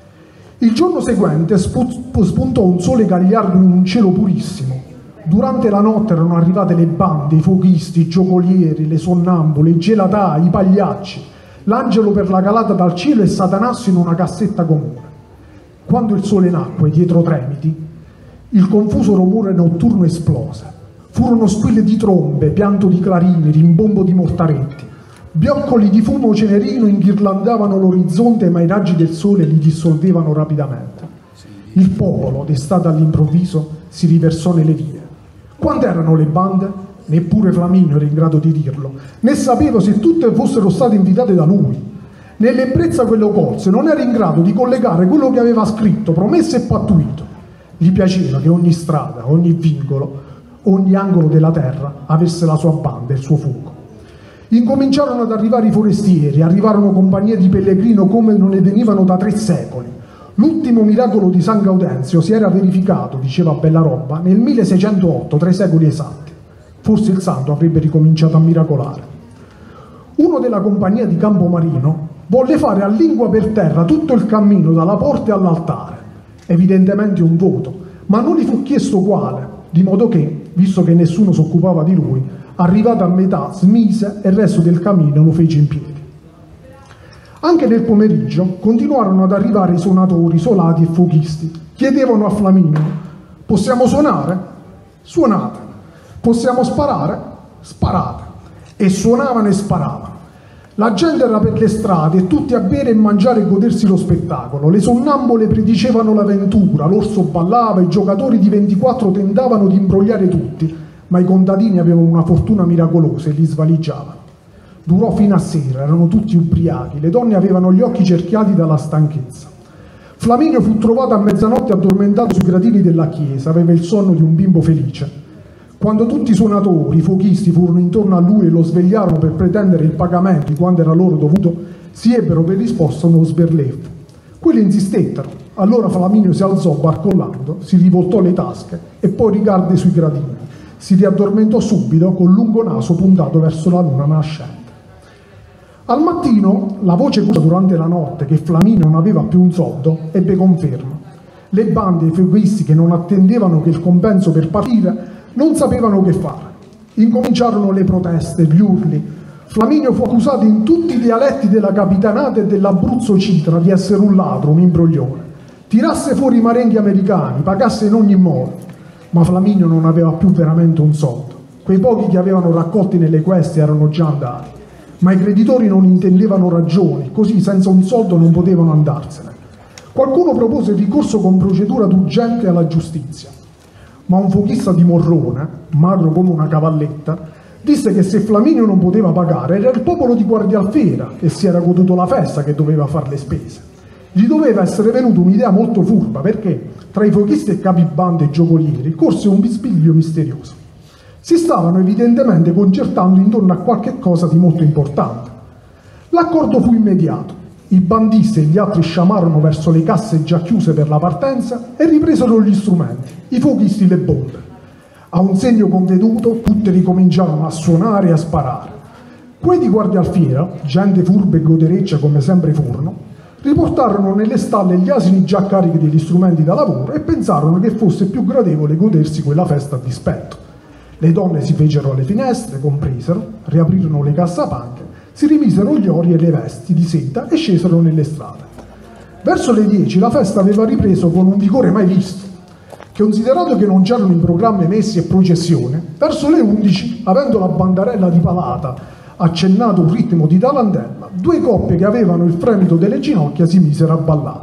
Il giorno seguente spuntò un sole gagliardo in un cielo purissimo. Durante la notte erano arrivate le bande, i fuochisti, i giocolieri, le sonnambule, i gelatai, i pagliacci, l'angelo per la calata dal cielo e Satanasso in una cassetta comune. Quando il sole nacque dietro Tremiti, il confuso rumore notturno esplose. Furono squille di trombe, pianto di clarini, rimbombo di mortaretti. Bioccoli di fumo cenerino inghirlandavano l'orizzonte, ma i raggi del sole li dissolvevano rapidamente. Il popolo, destato all'improvviso, si riversò nelle vie. Quante erano le bande? Neppure Flaminio era in grado di dirlo, né sapeva se tutte fossero state invitate da lui. Nell'ebbrezza che lo colse non era in grado di collegare quello che aveva scritto, promesso e pattuito. Gli piaceva che ogni strada, ogni vincolo, ogni angolo della terra avesse la sua banda e il suo fuoco. Incominciarono ad arrivare i forestieri, arrivarono compagnie di pellegrino come non ne venivano da 3 secoli. L'ultimo miracolo di San Gaudenzio si era verificato, diceva Bellaroba, nel 1608, 3 secoli esatti. Forse il santo avrebbe ricominciato a miracolare. Uno della compagnia di Campomarino volle fare a lingua per terra tutto il cammino dalla porta all'altare, evidentemente un voto, ma non gli fu chiesto quale, di modo che, visto che nessuno si occupava di lui, arrivato a metà smise e il resto del cammino lo fece in piedi. Anche nel pomeriggio continuarono ad arrivare i suonatori, solati e fuochisti. Chiedevano a Flaminio: possiamo suonare? Suonate. Possiamo sparare? Sparate. E suonavano e sparavano. La gente era per le strade e tutti a bere e mangiare e godersi lo spettacolo. Le sonnambole predicevano l'avventura, l'orso ballava, i giocatori di 24 tentavano di imbrogliare tutti, ma i contadini avevano una fortuna miracolosa e li svaligiavano. Durò fino a sera, erano tutti ubriachi, le donne avevano gli occhi cerchiati dalla stanchezza. Flaminio fu trovato a mezzanotte addormentato sui gradini della chiesa, aveva il sonno di un bimbo felice. Quando tutti i suonatori, i fuochisti furono intorno a lui e lo svegliarono per pretendere il pagamento di quanto era loro dovuto, si ebbero per risposta uno sberleffo. Quelli insistettero. Allora Flaminio si alzò barcollando, si rivoltò le tasche e poi ricadde sui gradini. Si riaddormentò subito col lungo naso puntato verso la luna nascente. Al mattino la voce corsa durante la notte che Flaminio non aveva più un soldo ebbe conferma. Le bande e i fuochisti che non attendevano che il compenso per partire non sapevano che fare. Incominciarono le proteste, gli urli. Flaminio fu accusato in tutti i dialetti della Capitanata e dell'Abruzzo Citra di essere un ladro, un imbroglione. Tirasse fuori i marenghi americani, pagasse in ogni modo. Ma Flaminio non aveva più veramente un soldo. Quei pochi che avevano raccolti nelle queste erano già andati. Ma i creditori non intendevano ragioni, così senza un soldo non potevano andarsene. Qualcuno propose il ricorso con procedura d'urgenza alla giustizia. Ma un fuochista di Morrone, magro come una cavalletta, disse che se Flaminio non poteva pagare era il popolo di Guardialfiera che si era goduto la festa che doveva fare le spese. Gli doveva essere venuta un'idea molto furba perché tra i fuochisti e capibande e giocolieri corse un bisbiglio misterioso. Si stavano evidentemente concertando intorno a qualche cosa di molto importante. L'accordo fu immediato. I bandisti e gli altri sciamarono verso le casse già chiuse per la partenza e ripresero gli strumenti, i fuochisti le bombe. A un segno convenuto tutti ricominciarono a suonare e a sparare. Quei di Guardialfiera, gente furba e godereccia come sempre furono, riportarono nelle stalle gli asini già carichi degli strumenti da lavoro e pensarono che fosse più gradevole godersi quella festa a dispetto. Le donne si fecero alle finestre, compresero, riaprirono le cassapanche, si rimisero gli ori e le vesti di seta e scesero nelle strade. Verso le 10 la festa aveva ripreso con un vigore mai visto. Considerato che non c'erano in programma messi e processione, verso le 11, avendo la bandarella di Palata accennato un ritmo di tarantella, due coppie che avevano il fremito delle ginocchia si misero a ballare.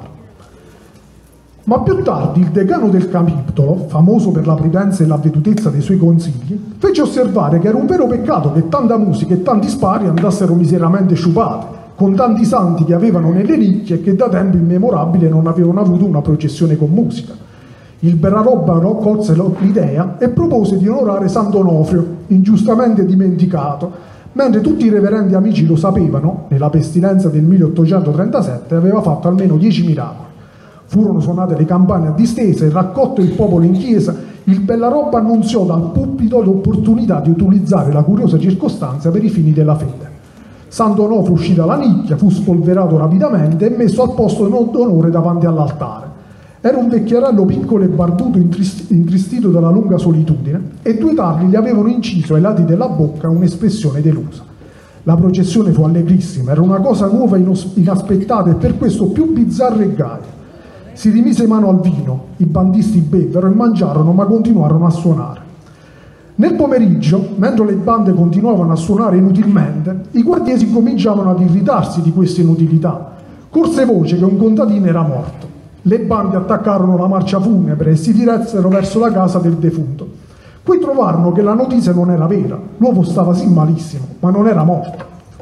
Ma più tardi il decano del capitolo, famoso per la prudenza e l'avvedutezza dei suoi consigli, fece osservare che era un vero peccato che tanta musica e tanti spari andassero miseramente sciupate, con tanti santi che avevano nelle nicchie e che da tempo immemorabile non avevano avuto una processione con musica. Il Berarobaro colse l'idea e propose di onorare Sant'Onofrio, ingiustamente dimenticato, mentre tutti i reverendi amici lo sapevano, nella pestilenza del 1837 aveva fatto almeno 10 miracoli. Furono suonate le campane a distesa e raccolto il popolo in chiesa, il Bellarobba annunziò dal pulpito l'opportunità di utilizzare la curiosa circostanza per i fini della fede. Sant'Onofrio uscì dalla nicchia, fu spolverato rapidamente e messo al posto d'onore davanti all'altare. Era un vecchierello piccolo e barbuto intristito dalla lunga solitudine e due tarli gli avevano inciso ai lati della bocca un'espressione delusa. La processione fu allegrissima, era una cosa nuova e inaspettata e per questo più bizzarra e gaia. Si rimise mano al vino, i bandisti bevvero e mangiarono ma continuarono a suonare. Nel pomeriggio, mentre le bande continuavano a suonare inutilmente, i guardiesi cominciavano ad irritarsi di questa inutilità. Corse voce che un contadino era morto. Le bande attaccarono la marcia funebre e si diressero verso la casa del defunto. Qui trovarono che la notizia non era vera, l'uomo stava sì malissimo, ma non era morto.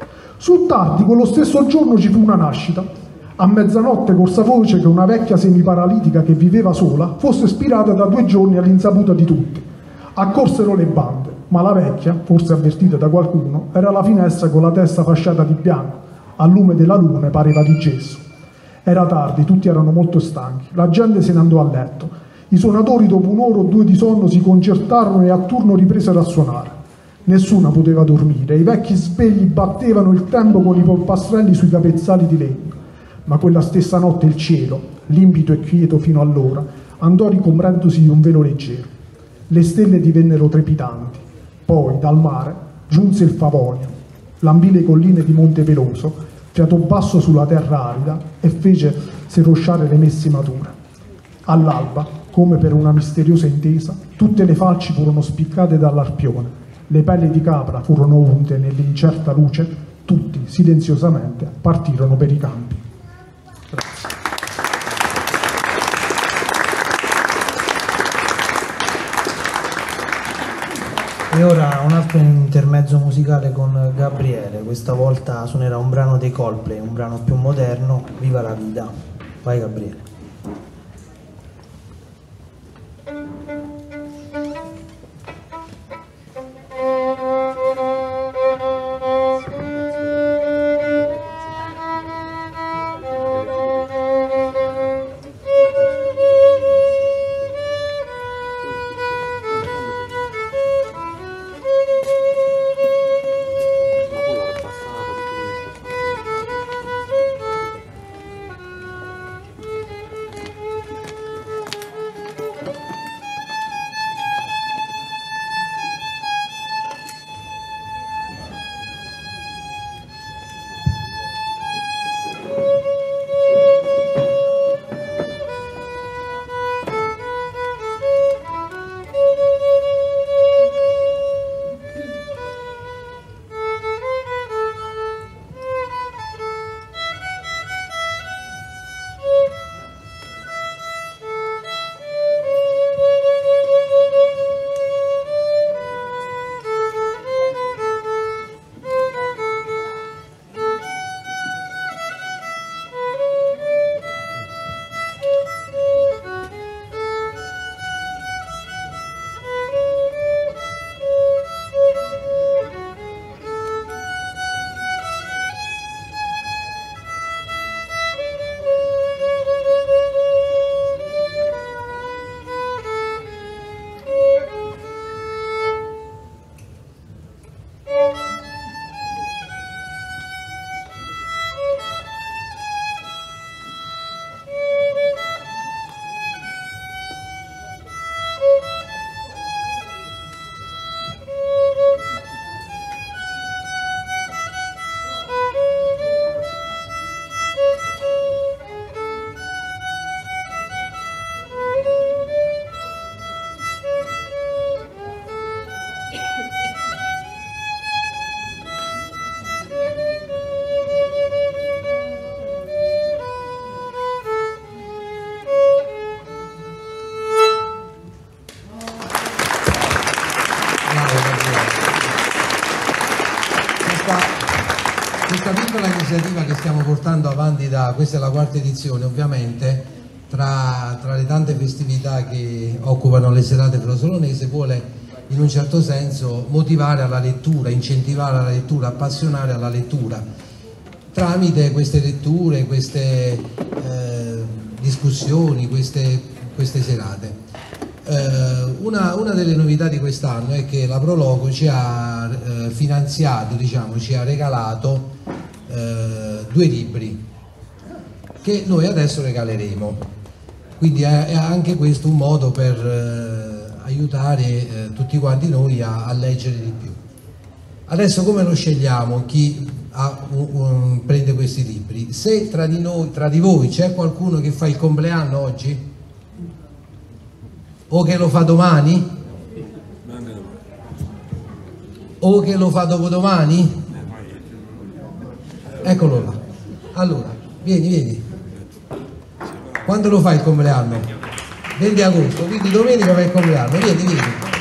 Sul tardi, quello stesso giorno ci fu una nascita. A mezzanotte corsa voce che una vecchia semiparalitica che viveva sola fosse spirata da 2 giorni all'insaputa di tutti. Accorsero le bande, ma la vecchia, forse avvertita da qualcuno, era alla finestra con la testa fasciata di bianco. Al lume della luna pareva di gesso. Era tardi, tutti erano molto stanchi. La gente se ne andò a letto. I suonatori dopo 1 ora o 2 di sonno si concertarono e a turno ripresero a suonare. Nessuna poteva dormire. I vecchi svegli battevano il tempo con i polpastrelli sui capezzali di legno. Ma quella stessa notte il cielo, limpido e quieto fino allora, andò ricombrendosi di un velo leggero. Le stelle divennero trepidanti. Poi, dal mare, giunse il Favonio, lambì le colline di Monte Peloso, fiatò basso sulla terra arida e fece serosciare le messi mature. All'alba, come per una misteriosa intesa, tutte le falci furono spiccate dall'arpione, le pelli di capra furono unte nell'incerta luce, tutti, silenziosamente, partirono per i campi. Grazie. E ora un altro intermezzo musicale con Gabriele, questa volta suonerà un brano dei Coldplay, un brano più moderno, Viva la vita. Vai Gabriele. Questa piccola iniziativa che stiamo portando avanti questa è la quarta edizione, ovviamente tra le tante festività che occupano le serate Frosolonese vuole in un certo senso motivare alla lettura, incentivare alla lettura, appassionare alla lettura tramite queste letture, queste discussioni, queste serate. Una delle novità di quest'anno è che la Proloco ci ha finanziato, diciamo, ci ha regalato 2 libri che noi adesso regaleremo, quindi è anche questo un modo per aiutare tutti quanti noi a leggere di più. Adesso come lo scegliamo chi prende questi libri? Se tra di voi c'è qualcuno che fa il compleanno oggi? O che lo fa domani? O che lo fa dopodomani? Eccolo là. Allora, vieni. Quando lo fai il compleanno? 20 agosto, quindi domenica fa il compleanno. Vieni.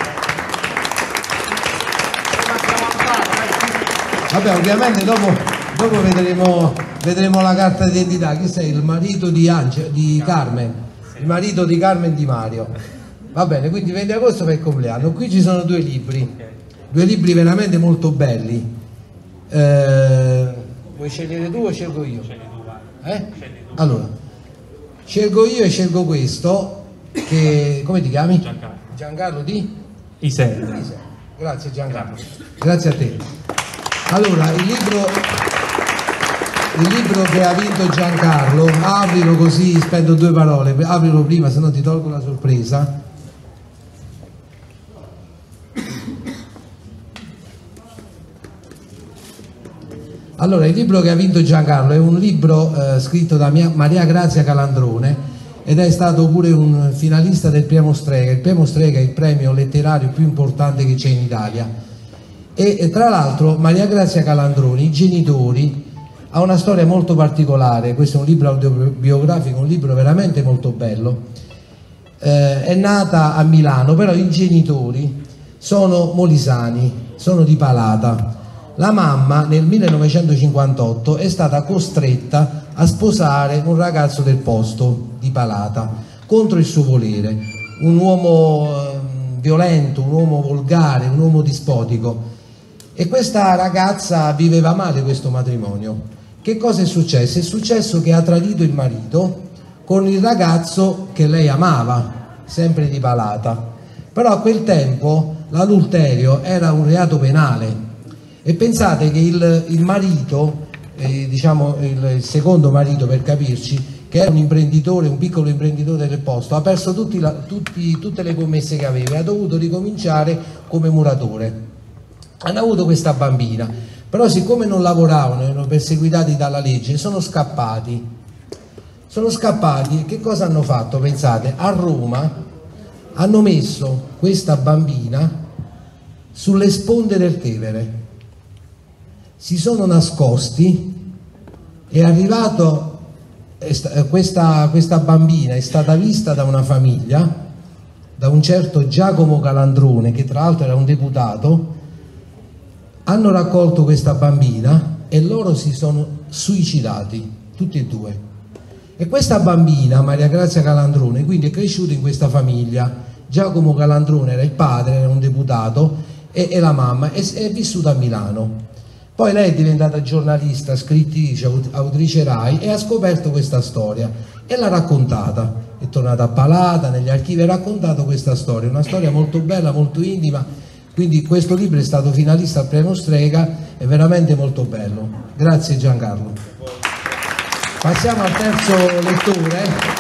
Vabbè, ovviamente dopo vedremo la carta d'identità. Chi sei? Il marito di Carmen, il marito di Carmen Di Mario. Va bene, quindi 20 agosto fa il compleanno. Qui ci sono 2 libri, 2 libri veramente molto belli. Vuoi scegliere tu o scelgo io? Allora, scelgo io e scelgo questo, che come ti chiami? Giancarlo di? Isernia. Grazie Giancarlo, grazie a te. Allora, il libro che ha vinto Giancarlo, aprilo così spendo 2 parole, aprilo prima se no ti tolgo la sorpresa. Allora, il libro che ha vinto Giancarlo è un libro scritto da Maria Grazia Calandrone ed è stato pure un finalista del Premio Strega. Il Premio Strega è il premio letterario più importante che c'è in Italia. E tra l'altro Maria Grazia Calandrone, i genitori, ha una storia molto particolare. Questo è un libro autobiografico, un libro veramente molto bello. È nata a Milano, però i genitori sono molisani, sono di Palata. La mamma nel 1958 è stata costretta a sposare un ragazzo del posto di Palata contro il suo volere, un uomo violento, un uomo volgare, un uomo dispotico, e questa ragazza viveva male questo matrimonio. Che cosa è successo? È successo che ha tradito il marito con il ragazzo che lei amava, sempre di Palata. Però a quel tempo l'adulterio era un reato penale, e pensate che il marito, diciamo il secondo marito per capirci, che era un imprenditore, un piccolo imprenditore del posto, ha perso tutte le commesse che aveva e ha dovuto ricominciare come muratore. Hanno avuto questa bambina, però siccome non lavoravano, erano perseguitati dalla legge, sono scappati. E che cosa hanno fatto? Pensate, a Roma hanno messo questa bambina sulle sponde del Tevere, si sono nascosti, è arrivato, questa bambina è stata vista da una famiglia, da un certo Giacomo Calandrone, che tra l'altro era un deputato. Hanno raccolto questa bambina e loro si sono suicidati, tutti e due. E questa bambina, Maria Grazia Calandrone, quindi è cresciuta in questa famiglia. Giacomo Calandrone era il padre, era un deputato, e la mamma, è vissuta a Milano. Poi lei è diventata giornalista, scrittrice, autrice Rai, e ha scoperto questa storia e l'ha raccontata. È tornata a Palata, negli archivi, ha raccontato questa storia, una storia molto bella, molto intima. Quindi questo libro è stato finalista al premio Strega, è veramente molto bello. Grazie Giancarlo. Passiamo al terzo lettore,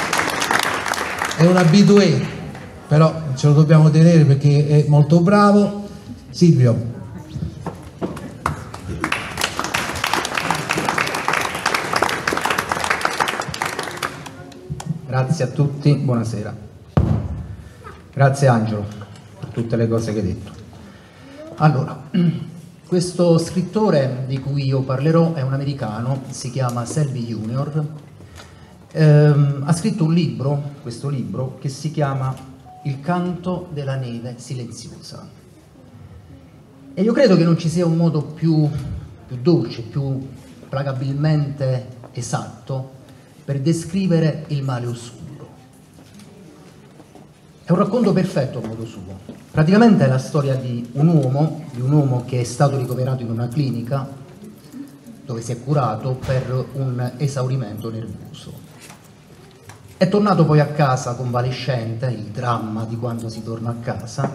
è un habitué, però ce lo dobbiamo tenere perché è molto bravo. Silvio. Grazie a tutti, buonasera. Grazie Angelo per tutte le cose che hai detto. Allora, questo scrittore di cui io parlerò è un americano, si chiama Selby Junior, ha scritto un libro, questo libro, che si chiama Il canto della neve silenziosa. E io credo che non ci sia un modo più dolce, più placabilmente esatto per descrivere il male oscuro. È un racconto perfetto a modo suo. Praticamente è la storia di un uomo che è stato ricoverato in una clinica dove si è curato per un esaurimento nervoso. È tornato poi a casa convalescente, il dramma di quando si torna a casa,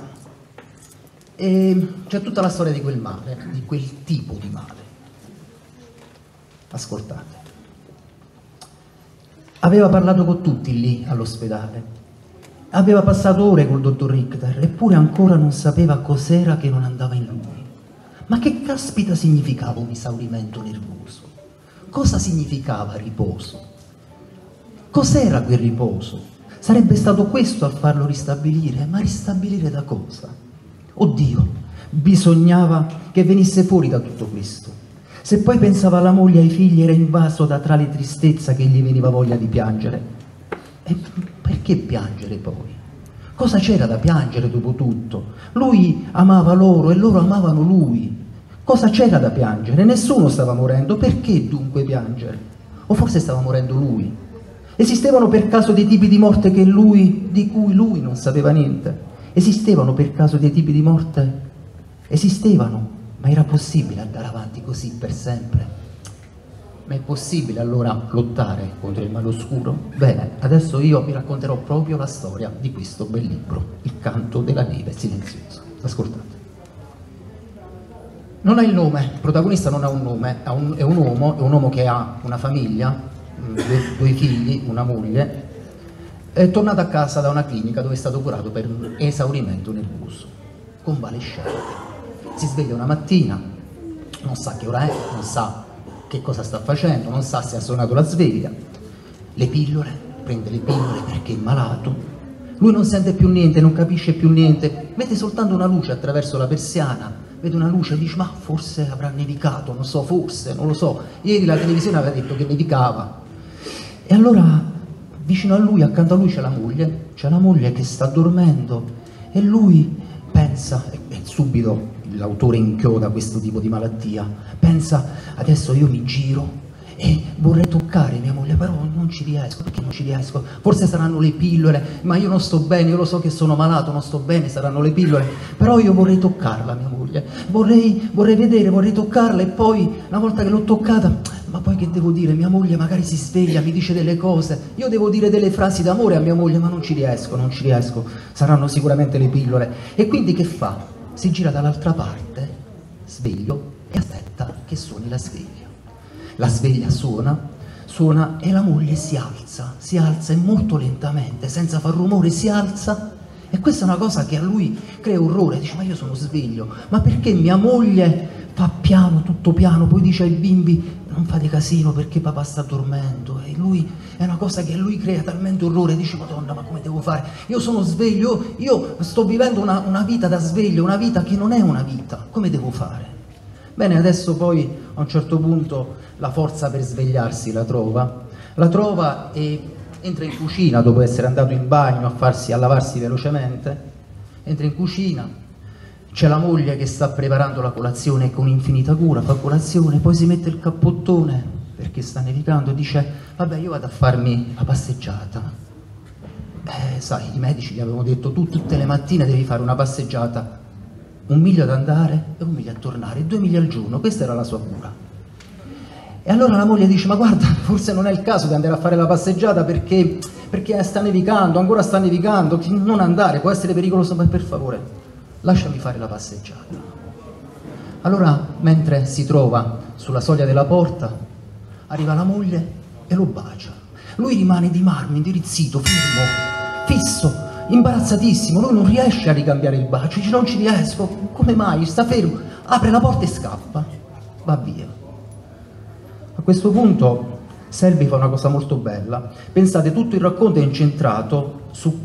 e c'è tutta la storia di quel male, di quel tipo di male. Ascoltate. Aveva parlato con tutti lì all'ospedale. Aveva passato ore col dottor Richter, eppure ancora non sapeva cos'era che non andava in lui. Ma che caspita significava un esaurimento nervoso? Cosa significava riposo? Cos'era quel riposo? Sarebbe stato questo a farlo ristabilire, ma ristabilire da cosa? Oddio, bisognava che venisse fuori da tutto questo. Se poi pensava alla moglie e ai figli era invaso da tale tristezza che gli veniva voglia di piangere. E perché piangere poi? Cosa c'era da piangere dopo tutto? Lui amava loro e loro amavano lui. Cosa c'era da piangere? Nessuno stava morendo, perché dunque piangere? O forse stava morendo lui? Esistevano per caso dei tipi di morte di cui lui non sapeva niente? Esistevano per caso dei tipi di morte? Esistevano, ma era possibile andare avanti così per sempre? Ma è possibile allora lottare contro il male oscuro? Bene, adesso io vi racconterò proprio la storia di questo bel libro, Il canto della neve silenziosa. Ascoltate. Non ha il nome, il protagonista non ha un nome, è un uomo che ha una famiglia, due figli, una moglie, è tornato a casa da una clinica dove è stato curato per un esaurimento nervoso, convalescente. Si sveglia una mattina, non sa che ora è, non sa che cosa sta facendo, non sa se ha suonato la sveglia, le pillole, prende le pillole perché è malato, lui non sente più niente, non capisce più niente, vede soltanto una luce attraverso la persiana, vede una luce e dice ma forse avrà nevicato, non so, forse, non lo so, ieri la televisione aveva detto che nevicava. E allora vicino a lui, accanto a lui c'è la moglie che sta dormendo e lui pensa, subito l'autore inchioda questo tipo di malattia, pensa adesso io mi giro e vorrei toccare mia moglie, però non ci riesco. Perché non ci riesco? Forse saranno le pillole, ma io non sto bene, io lo so che sono malato, non sto bene, saranno le pillole, però io vorrei toccarla mia moglie, vorrei vedere, vorrei toccarla, e poi una volta che l'ho toccata, ma poi che devo dire? Mia moglie magari si sveglia, mi dice delle cose, io devo dire delle frasi d'amore a mia moglie, ma non ci riesco, saranno sicuramente le pillole. E quindi che fa? Si gira dall'altra parte, sveglio, e aspetta che suoni la sveglia. La sveglia suona e la moglie si alza e molto lentamente, senza far rumore, si alza, e questa è una cosa che a lui crea orrore. Dice: ma io sono sveglio, ma perché mia moglie fa piano, tutto piano, poi dice ai bimbi non fate casino perché papà sta dormendo, e lui è una cosa che a lui crea talmente orrore. Dice: Madonna, ma come devo fare? Io sono sveglio, io sto vivendo una vita da sveglio, una vita che non è una vita, come devo fare? Bene, adesso poi a un certo punto la forza per svegliarsi la trova e entra in cucina dopo essere andato in bagno a lavarsi velocemente. Entra in cucina, c'è la moglie che sta preparando la colazione con infinita cura, fa colazione, poi si mette il cappottone perché sta nevicando e dice: vabbè, io vado a farmi la passeggiata. Sai, i medici gli avevano detto: tu tutte le mattine devi fare una passeggiata, 1 miglio ad andare e 1 miglio a tornare, 2 miglia al giorno, questa era la sua cura. E allora la moglie dice: ma guarda, forse non è il caso di andare a fare la passeggiata perché sta nevicando, ancora sta nevicando, non andare, può essere pericoloso, ma per favore lasciami fare la passeggiata. Allora, mentre si trova sulla soglia della porta, arriva la moglie e lo bacia. Lui rimane di marmo, indirizzito, fermo, fisso, imbarazzatissimo, lui non riesce a ricambiare il bacio, dice: non ci riesco, come mai? Sta fermo, apre la porta e scappa, va via. A questo punto Selby fa una cosa molto bella. Pensate, tutto il racconto è incentrato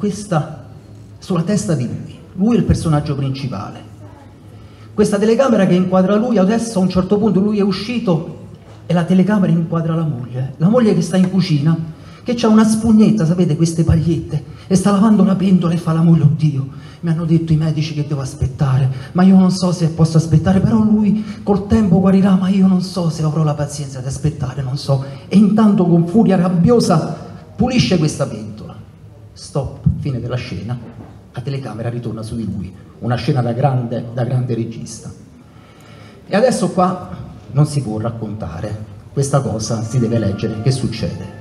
sulla testa di lui. Lui è il personaggio principale. Questa telecamera che inquadra lui, adesso a un certo punto lui è uscito e la telecamera inquadra la moglie che sta in cucina, che ha una spugnetta, sapete, queste pagliette, e sta lavando una pentola, e fa la moglie: oddio, mi hanno detto i medici che devo aspettare, ma io non so se posso aspettare, però lui col tempo guarirà, ma io non so se avrò la pazienza di aspettare, non so. E intanto con furia rabbiosa pulisce questa pentola. Stop, fine della scena, la telecamera ritorna su di lui, una scena da grande regista. E adesso qua non si può raccontare, questa cosa si deve leggere. Che succede?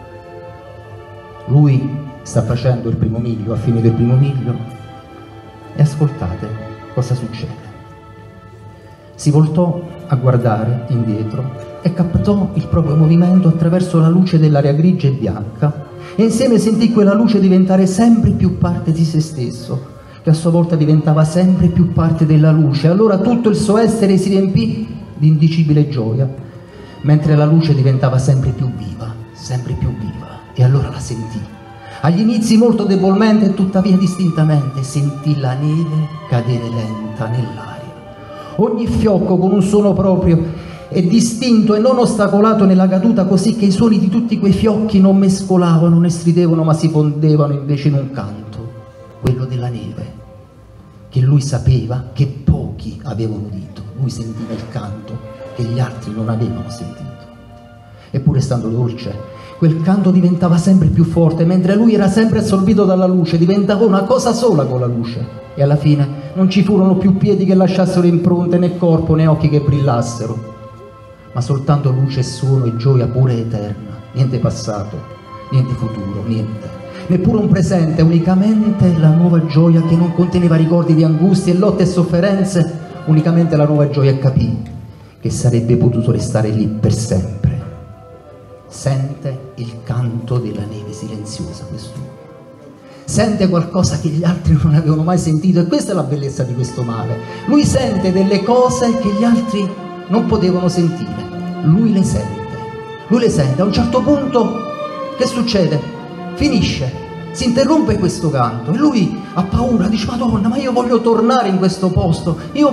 Lui sta facendo il primo miglio, ha finito il primo miglio, e ascoltate cosa succede. Si voltò a guardare indietro e captò il proprio movimento attraverso la luce dell'aria grigia e bianca, e insieme sentì quella luce diventare sempre più parte di se stesso, che a sua volta diventava sempre più parte della luce. Allora tutto il suo essere si riempì di indicibile gioia, mentre la luce diventava sempre più viva, e allora la sentì. Agli inizi molto debolmente e tuttavia distintamente sentì la neve cadere lenta nell'aria. Ogni fiocco con un suono proprio e distinto e non ostacolato nella caduta, così che i suoni di tutti quei fiocchi non mescolavano né stridevano, ma si fondevano invece in un canto, quello della neve, che lui sapeva che pochi avevano udito. Lui sentiva il canto che gli altri non avevano sentito. Eppure, stando dolce, quel canto diventava sempre più forte, mentre lui era sempre assorbito dalla luce, diventava una cosa sola con la luce, e alla fine non ci furono più piedi che lasciassero impronte, né corpo né occhi che brillassero, ma soltanto luce e suono e gioia pura e eterna, niente passato, niente futuro, niente, neppure un presente, unicamente la nuova gioia che non conteneva ricordi di angustie e lotte e sofferenze, unicamente la nuova gioia, e capì che sarebbe potuto restare lì per sempre. Sente il canto della neve silenziosa quest'uomo, sente qualcosa che gli altri non avevano mai sentito, e questa è la bellezza di questo male. Lui sente delle cose che gli altri non potevano sentire, lui le sente. A un certo punto che succede? Finisce, si interrompe questo canto e lui ha paura, dice: Madonna, ma io voglio tornare in questo posto,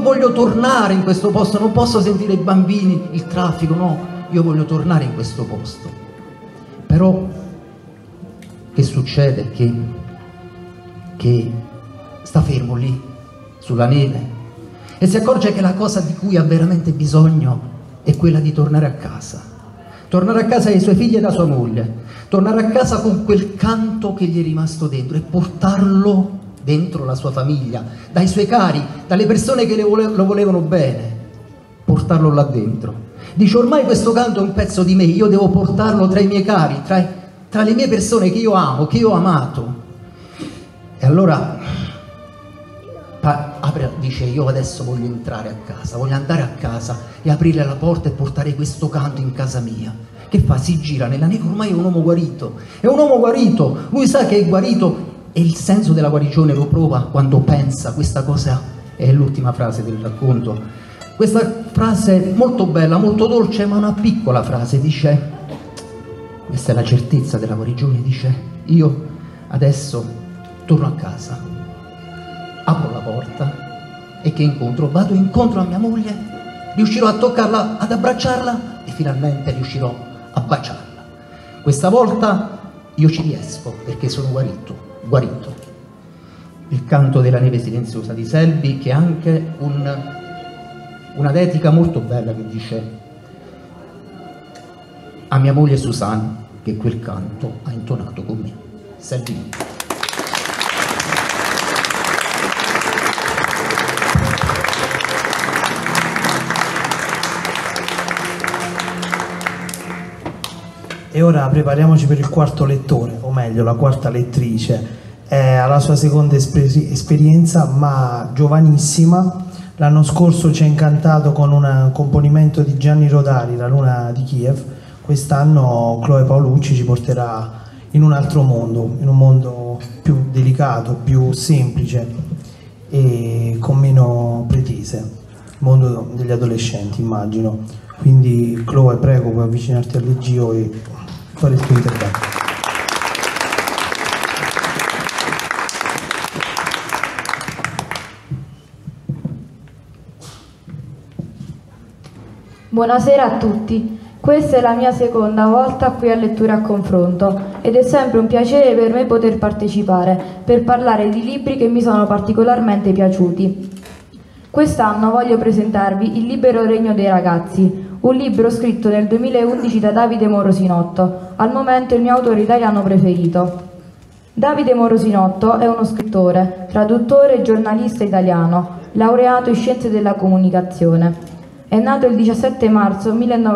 non posso sentire i bambini, il traffico, no, io voglio tornare in questo posto. Però che succede? Che sta fermo lì sulla neve e si accorge che la cosa di cui ha veramente bisogno è quella di tornare a casa. Tornare a casa dai suoi figli e da sua moglie, tornare a casa con quel canto che gli è rimasto dentro e portarlo dentro la sua famiglia, dai suoi cari, dalle persone che lo volevano bene, portarlo là dentro. Dice: ormai questo canto è un pezzo di me, io devo portarlo tra i miei cari, tra le mie persone che io amo, che io ho amato. E allora dice: io adesso voglio entrare a casa, voglio andare a casa e aprire la porta e portare questo canto in casa mia. Che fa? Si gira nella neve, ormai è un uomo guarito, è un uomo guarito, lui sa che è guarito e il senso della guarigione lo prova quando pensa questa cosa. È l'ultima frase del racconto, questa frase molto bella, molto dolce, ma una piccola frase, dice, questa è la certezza della guarigione, dice: io adesso torno a casa, apro la porta e che incontro? Vado incontro a mia moglie, riuscirò a toccarla, ad abbracciarla e finalmente riuscirò a baciarla. Questa volta io ci riesco perché sono guarito. Il canto della neve silenziosa di Selby, che è anche una dedica molto bella che dice a mia moglie Susanne, che quel canto ha intonato con me. Selby. E ora prepariamoci per il quarto lettore, o meglio la quarta lettrice. È alla sua seconda esperienza, ma giovanissima. L'anno scorso ci ha incantato con un componimento di Gianni Rodari, La luna di Kiev. Quest'anno Chloe Paolucci ci porterà in un altro mondo, in un mondo più delicato, più semplice e con meno pretese, il mondo degli adolescenti, immagino. Quindi Chloe, prego, puoi avvicinarti al leggio e fare il tuo intervento. Buonasera a tutti, questa è la mia seconda volta qui a Lettura a Confronto ed è sempre un piacere per me poter partecipare per parlare di libri che mi sono particolarmente piaciuti. Quest'anno voglio presentarvi Il libero regno dei ragazzi, un libro scritto nel 2011 da Davide Morosinotto, al momento il mio autore italiano preferito. Davide Morosinotto è uno scrittore, traduttore e giornalista italiano, laureato in Scienze della Comunicazione. È nato il 17 marzo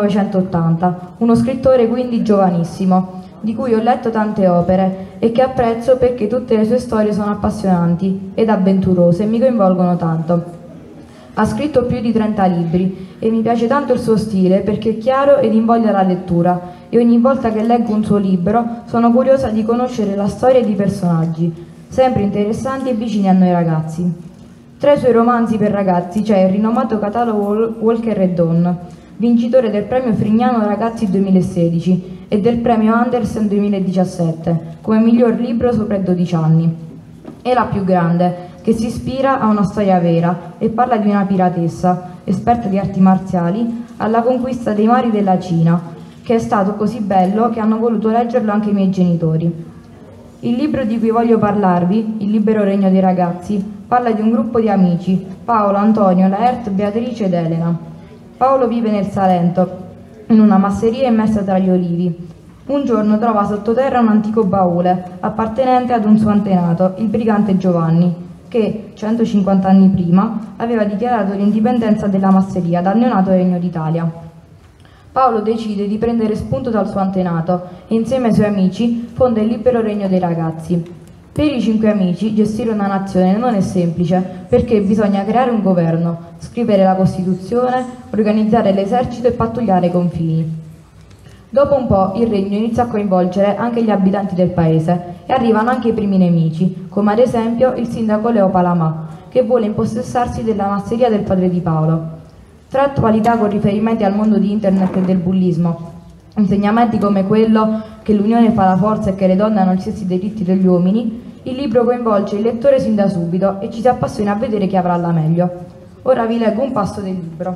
1980, uno scrittore quindi giovanissimo, di cui ho letto tante opere e che apprezzo perché tutte le sue storie sono appassionanti ed avventurose e mi coinvolgono tanto. Ha scritto più di 30 libri e mi piace tanto il suo stile perché è chiaro ed invoglia la lettura e ogni volta che leggo un suo libro sono curiosa di conoscere la storia di personaggi, sempre interessanti e vicini a noi ragazzi. Tra i suoi romanzi per ragazzi c'è il rinomato catalogo Walker e Dawn, vincitore del premio Frignano Ragazzi 2016 e del premio Andersen 2017 come miglior libro sopra i 12 anni. E La più grande, che si ispira a una storia vera e parla di una piratessa, esperta di arti marziali, alla conquista dei mari della Cina, che è stato così bello che hanno voluto leggerlo anche i miei genitori. Il libro di cui voglio parlarvi, Il libero regno dei ragazzi, parla di un gruppo di amici, Paolo, Antonio, Laert, Beatrice ed Elena. Paolo vive nel Salento, in una masseria immersa tra gli olivi. Un giorno trova sottoterra un antico baule, appartenente ad un suo antenato, il brigante Giovanni, che, 150 anni prima, aveva dichiarato l'indipendenza della masseria dal neonato Regno d'Italia. Paolo decide di prendere spunto dal suo antenato e insieme ai suoi amici fonda il libero regno dei ragazzi. Per i 5 amici gestire una nazione non è semplice perché bisogna creare un governo, scrivere la Costituzione, organizzare l'esercito e pattugliare i confini. Dopo un po' il regno inizia a coinvolgere anche gli abitanti del paese e arrivano anche i primi nemici, come ad esempio il sindaco Leo Palamà, che vuole impossessarsi della masseria del padre di Paolo. Tra attualità con riferimenti al mondo di internet e del bullismo, insegnamenti come quello che l'unione fa la forza e che le donne hanno gli stessi diritti degli uomini, il libro coinvolge il lettore sin da subito e ci si appassiona a vedere chi avrà la meglio. Ora vi leggo un passo del libro.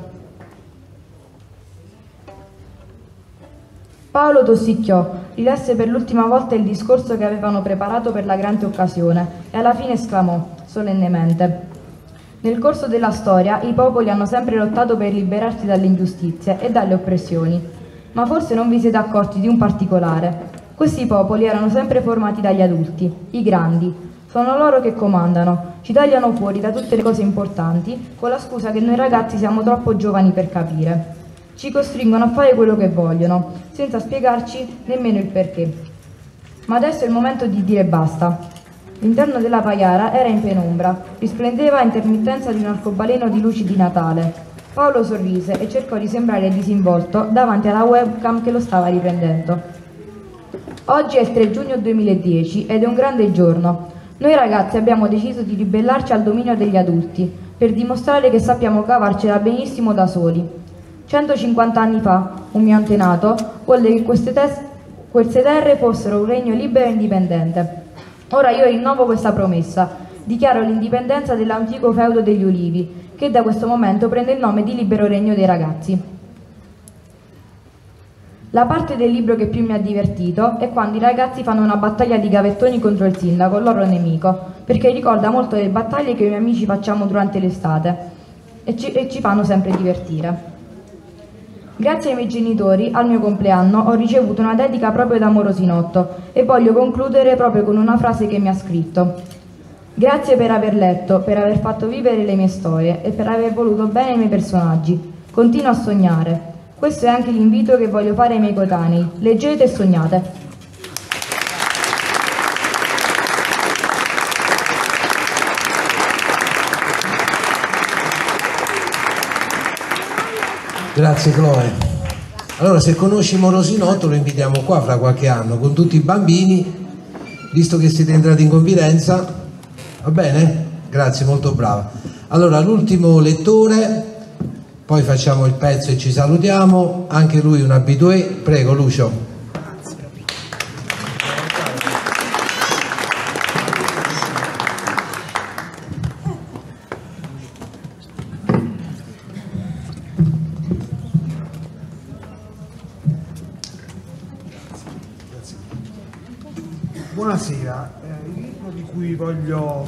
Paolo tossicchiò, rilesse per l'ultima volta il discorso che avevano preparato per la grande occasione e alla fine esclamò, solennemente: Nel corso della storia i popoli hanno sempre lottato per liberarsi dalle ingiustizie e dalle oppressioni, ma forse non vi siete accorti di un particolare. Questi popoli erano sempre formati dagli adulti, i grandi. Sono loro che comandano, ci tagliano fuori da tutte le cose importanti con la scusa che noi ragazzi siamo troppo giovani per capire. Ci costringono a fare quello che vogliono, senza spiegarci nemmeno il perché. Ma adesso è il momento di dire basta. L'interno della paiara era in penombra, risplendeva a intermittenza di un arcobaleno di luci di Natale. Paolo sorrise e cercò di sembrare disinvolto davanti alla webcam che lo stava riprendendo. Oggi è il 3 giugno 2010 ed è un grande giorno. Noi ragazzi abbiamo deciso di ribellarci al dominio degli adulti, per dimostrare che sappiamo cavarcela benissimo da soli. 150 anni fa, un mio antenato volle che queste terre fossero un regno libero e indipendente. Ora io rinnovo questa promessa, dichiaro l'indipendenza dell'antico feudo degli Ulivi, che da questo momento prende il nome di Libero Regno dei Ragazzi. La parte del libro che più mi ha divertito è quando i ragazzi fanno una battaglia di gavettoni contro il sindaco, il loro nemico, perché ricorda molto le battaglie che i miei amici facciamo durante l'estate e ci fanno sempre divertire. Grazie ai miei genitori, al mio compleanno, ho ricevuto una dedica proprio da Morosinotto e voglio concludere proprio con una frase che mi ha scritto. Grazie per aver letto, per aver fatto vivere le mie storie e per aver voluto bene i miei personaggi. Continuo a sognare. Questo è anche l'invito che voglio fare ai miei coetanei. Leggete e sognate. Grazie Chloe. Allora, se conosci Morosinotto lo invitiamo qua fra qualche anno con tutti i bambini, visto che siete entrati in confidenza. Va bene? Grazie, molto brava. Allora, l'ultimo lettore, poi facciamo il pezzo e ci salutiamo. Anche lui un abitué. Prego Lucio. Buonasera, il libro di cui voglio...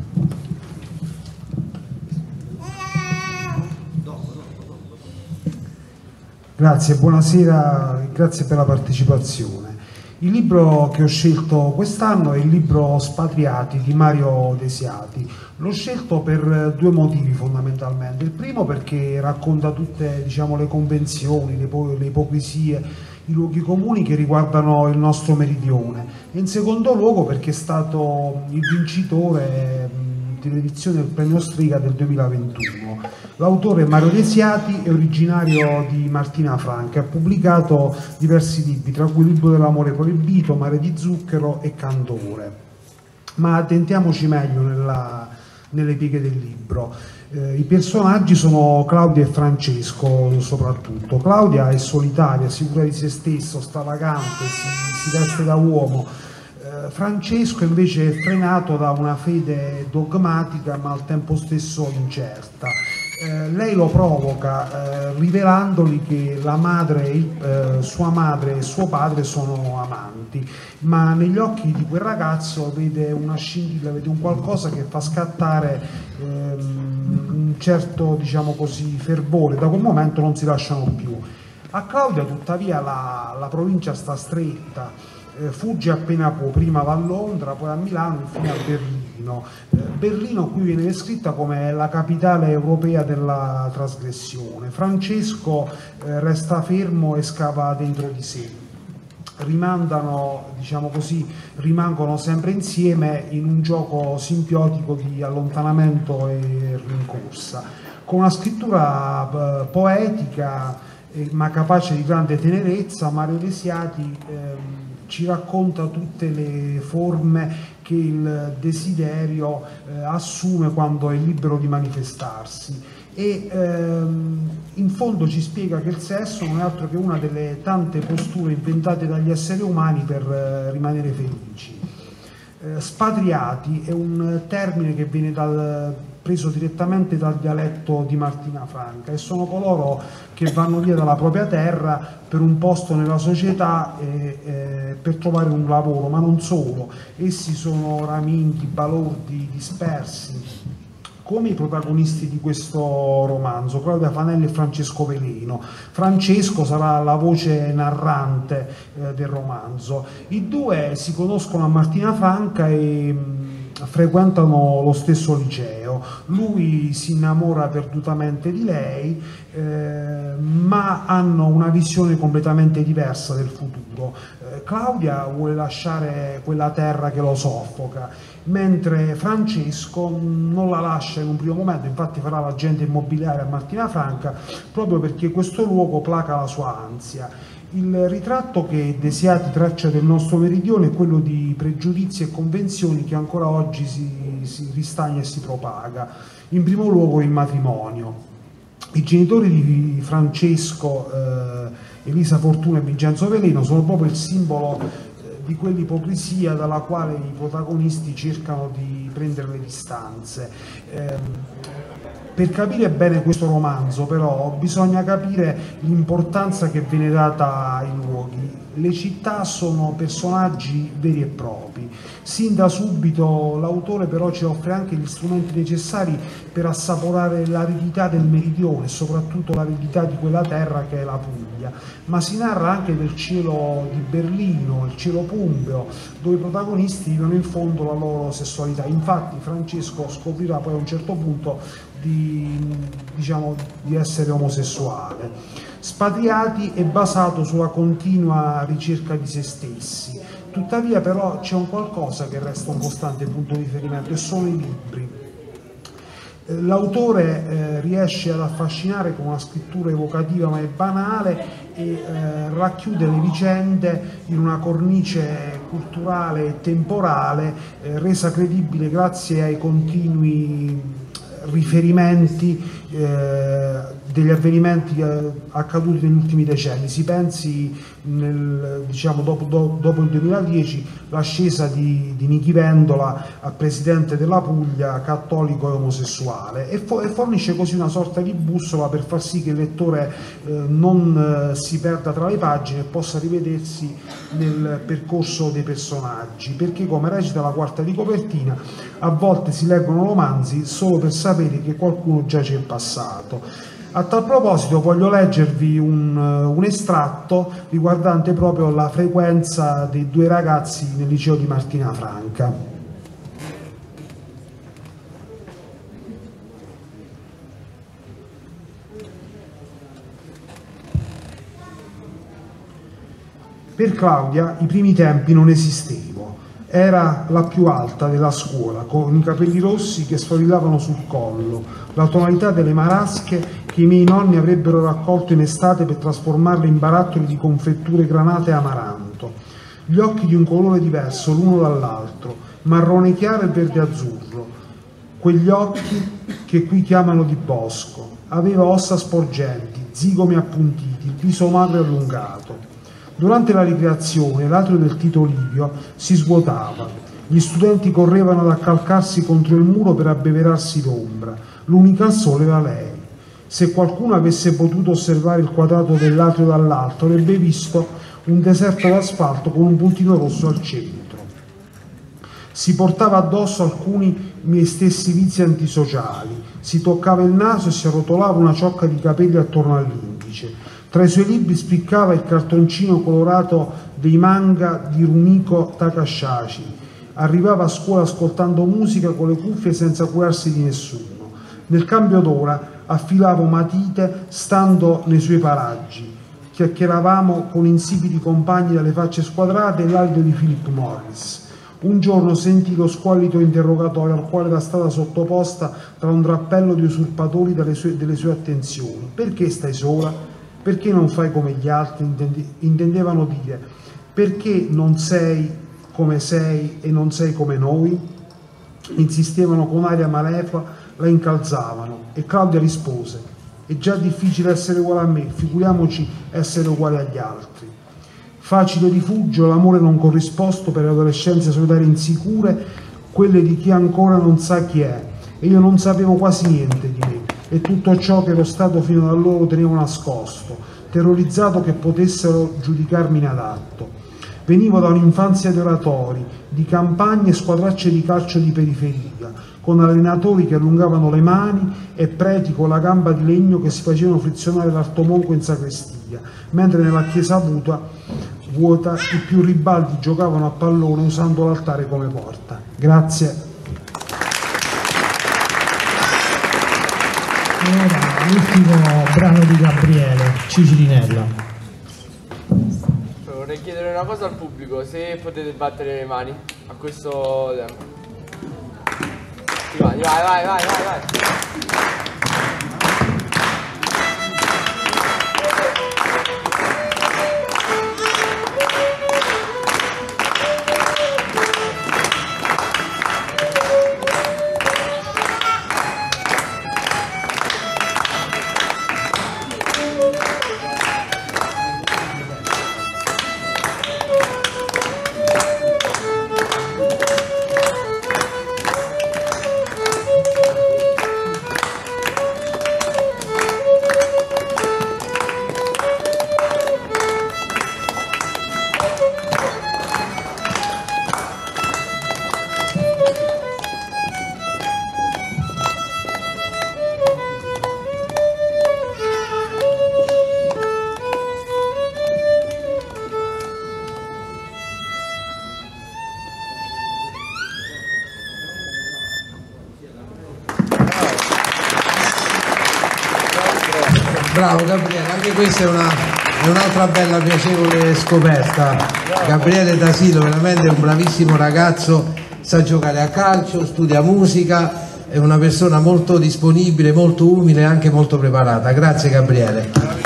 Grazie, buonasera, grazie per la partecipazione. Il libro che ho scelto quest'anno è il libro Spatriati di Mario Desiati. L'ho scelto per due motivi fondamentalmente. Il primo perché racconta tutte, diciamo, le convenzioni, le ipocrisie, i luoghi comuni che riguardano il nostro meridione, e in secondo luogo perché è stato il vincitore dell'edizione del premio Strega del 2021. L'autore Mario Desiati è originario di Martina Franca, ha pubblicato diversi libri, tra cui Il libro dell'amore proibito, Mare di zucchero e Cantore. Ma attentiamoci meglio nelle pieghe del libro. I personaggi sono Claudia e Francesco soprattutto. Claudia è solitaria, sicura di se stesso, stravagante, si veste da uomo. Francesco invece è frenato da una fede dogmatica ma al tempo stesso incerta. Lei lo provoca rivelandogli che sua madre e suo padre sono amanti, ma negli occhi di quel ragazzo vede una scintilla, vede un qualcosa che fa scattare un certo, diciamo così, fervore. Da quel momento non si lasciano più. A Claudia tuttavia la provincia sta stretta. Fugge appena può, prima va a Londra, poi a Milano, infine a Berlino. Berlino qui viene descritta come la capitale europea della trasgressione. Francesco resta fermo e scava dentro di sé. Diciamo così, rimangono sempre insieme in un gioco simbiotico di allontanamento e rincorsa, con una scrittura poetica ma capace di grande tenerezza. Mario Desiati ci racconta tutte le forme che il desiderio assume quando è libero di manifestarsi e in fondo ci spiega che il sesso non è altro che una delle tante posture inventate dagli esseri umani per rimanere felici. Spatriati è un termine che viene preso direttamente dal dialetto di Martina Franca, e sono coloro che vanno via dalla propria terra per un posto nella società e per trovare un lavoro, ma non solo. Essi sono raminti, balordi, dispersi, come i protagonisti di questo romanzo, Claudia Fanelli e Francesco Veleno. Francesco sarà la voce narrante del romanzo. I due si conoscono a Martina Franca e frequentano lo stesso liceo. Lui si innamora perdutamente di lei, ma hanno una visione completamente diversa del futuro. Claudia vuole lasciare quella terra che lo soffoca, mentre Francesco non la lascia in un primo momento, infatti farà l'agente immobiliare a Martina Franca proprio perché questo luogo placa la sua ansia. Il ritratto che De Siati traccia del nostro meridione è quello di pregiudizi e convenzioni che ancora oggi si ristagna e si propaga, in primo luogo il matrimonio. I genitori di Francesco, Elisa Fortuna e Vincenzo Veleno, sono proprio il simbolo di quell'ipocrisia dalla quale i protagonisti cercano di prendere le distanze. Per capire bene questo romanzo, però, bisogna capire l'importanza che viene data ai luoghi. Le città sono personaggi veri e propri. Sin da subito l'autore però ci offre anche gli strumenti necessari per assaporare l'aridità del meridione, soprattutto l'aridità di quella terra che è la Puglia, ma si narra anche del cielo di Berlino, il cielo pumbeo, dove i protagonisti vivono in fondo la loro sessualità. Infatti Francesco scoprirà poi a un certo punto di essere omosessuale. Spatriati è basato sulla continua ricerca di se stessi, tuttavia però c'è un qualcosa che resta un costante punto di riferimento e sono i libri. L'autore riesce ad affascinare con una scrittura evocativa ma è banale e racchiude le vicende in una cornice culturale e temporale resa credibile grazie ai continui riferimenti degli avvenimenti accaduti negli ultimi decenni. Si pensi dopo il 2010 l'ascesa di Nichi Vendola a presidente della Puglia, cattolico e omosessuale, e fornisce così una sorta di bussola per far sì che il lettore non si perda tra le pagine e possa rivedersi nel percorso dei personaggi, perché come recita la quarta di copertina, a volte si leggono romanzi solo per sapere che qualcuno giace in passato. A tal proposito voglio leggervi un estratto riguardante proprio la frequenza dei due ragazzi nel liceo di Martina Franca. Per Claudia i primi tempi non esistevo. Era la più alta della scuola, con i capelli rossi che sfiorillavano sul collo, la tonalità delle marasche che i miei nonni avrebbero raccolto in estate per trasformarle in barattoli di confetture granate e amaranto. Gli occhi di un colore diverso l'uno dall'altro, marrone chiaro e verde azzurro. Quegli occhi che qui chiamano di bosco. Aveva ossa sporgenti, zigomi appuntiti, il viso magro e allungato. Durante la ricreazione l'atrio del Tito Livio si svuotava, gli studenti correvano ad accalcarsi contro il muro per abbeverarsi d'ombra, l'unica al sole era lei. Se qualcuno avesse potuto osservare il quadrato dell'atrio dall'alto avrebbe visto un deserto d'asfalto con un puntino rosso al centro. Si portava addosso alcuni miei stessi vizi antisociali, si toccava il naso e si arrotolava una ciocca di capelli attorno all'indice. Tra i suoi libri spiccava il cartoncino colorato dei manga di Rumiko Takahashi. Arrivava a scuola ascoltando musica con le cuffie senza curarsi di nessuno. Nel cambio d'ora affilavo matite stando nei suoi paraggi. Chiacchieravamo con insipidi compagni dalle facce squadrate e l'alito di Philip Morris. Un giorno sentì lo squallito interrogatorio al quale era stata sottoposta tra un drappello di usurpatori delle sue attenzioni. Perché stai sola? Perché non fai come gli altri? Intendevano dire, perché non sei come sei e non sei come noi? Insistevano con aria malevola, la incalzavano e Claudia rispose, è già difficile essere uguale a me, figuriamoci essere uguali agli altri. Facile rifugio, l'amore non corrisposto per le adolescenze solitarie insicure, quelle di chi ancora non sa chi è, e io non sapevo quasi niente di me. E tutto ciò che ero stato fino ad allora tenevo nascosto, terrorizzato che potessero giudicarmi inadatto. Venivo da un'infanzia di oratori, di campagne e squadracce di calcio di periferia, con allenatori che allungavano le mani e preti con la gamba di legno che si facevano frizionare l'artomonco in sacrestia, mentre nella chiesa vuota i più ribaldi giocavano a pallone usando l'altare come porta. Grazie. E ora l'ultimo brano di Gabriele, Cicirinella. Vorrei chiedere una cosa al pubblico, se potete battere le mani a questo tempo. Vai. Bravo Gabriele, anche questa è un'altra bella piacevole scoperta. Gabriele Tasillo veramente è un bravissimo ragazzo, sa giocare a calcio, studia musica, è una persona molto disponibile, molto umile e anche molto preparata. Grazie Gabriele.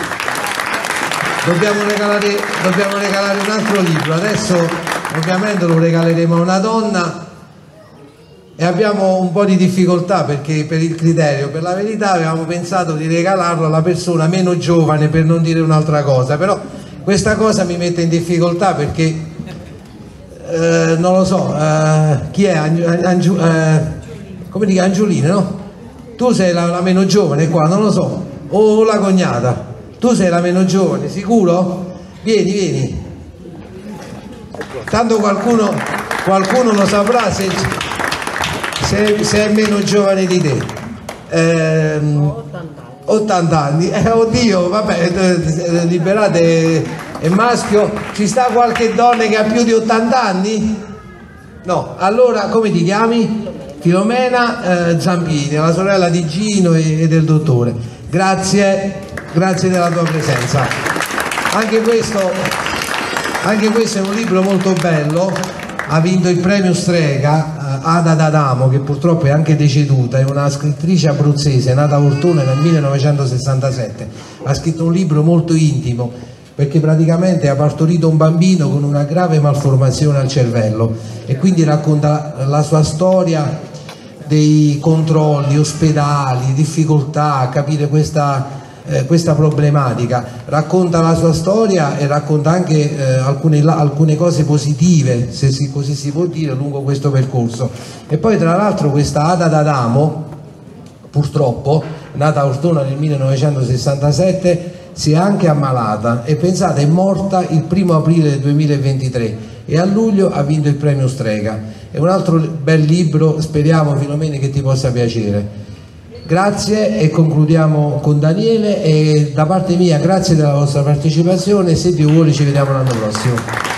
Dobbiamo regalare un altro libro, adesso ovviamente lo regaleremo a una donna e abbiamo un po' di difficoltà perché per il criterio, per la verità avevamo pensato di regalarlo alla persona meno giovane, per non dire un'altra cosa, però questa cosa mi mette in difficoltà perché non lo so, chi è? Come dica, Angiolina, no? Tu sei la meno giovane qua, non lo so, o la cognata, tu sei la meno giovane, sicuro? Vieni, tanto qualcuno lo saprà se è meno giovane di te. 80 anni, oddio, vabbè, liberate, è maschio. Ci sta qualche donna che ha più di 80 anni? No, allora come ti chiami? Filomena Zampini, la sorella di Gino e del dottore. Grazie della tua presenza. Anche questo è un libro molto bello, ha vinto il premio Strega. Ada D'Adamo, che purtroppo è anche deceduta, è una scrittrice abruzzese nata a Ortona nel 1967, ha scritto un libro molto intimo perché praticamente ha partorito un bambino con una grave malformazione al cervello e quindi racconta la sua storia dei controlli, ospedali, difficoltà a capire questa problematica, racconta la sua storia e racconta anche alcune cose positive, se così si può dire, lungo questo percorso. E poi tra l'altro questa Ada D'Adamo, purtroppo nata a Ortona nel 1967, si è anche ammalata e pensate è morta il 1° aprile 2023 e a luglio ha vinto il premio Strega. È un altro bel libro, speriamo Filomena che ti possa piacere. Grazie e concludiamo con Daniele e da parte mia grazie della vostra partecipazione, se Dio vuole ci vediamo l'anno prossimo.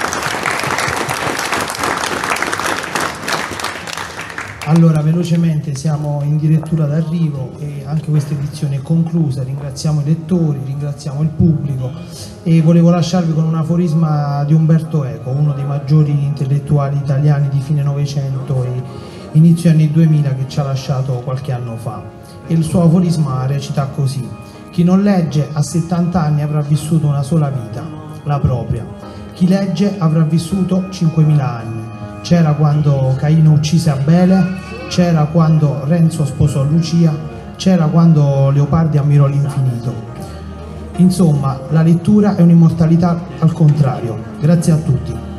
Allora velocemente siamo in dirittura d'arrivo e anche questa edizione è conclusa, ringraziamo i lettori, ringraziamo il pubblico e volevo lasciarvi con un aforisma di Umberto Eco, uno dei maggiori intellettuali italiani di fine Novecento e inizio anni 2000 che ci ha lasciato qualche anno fa. E il suo aforisma recita così: chi non legge a 70 anni avrà vissuto una sola vita, la propria. Chi legge avrà vissuto 5.000 anni. C'era quando Caino uccise Abele, c'era quando Renzo sposò Lucia, c'era quando Leopardi ammirò l'infinito. Insomma, la lettura è un'immortalità al contrario. Grazie a tutti.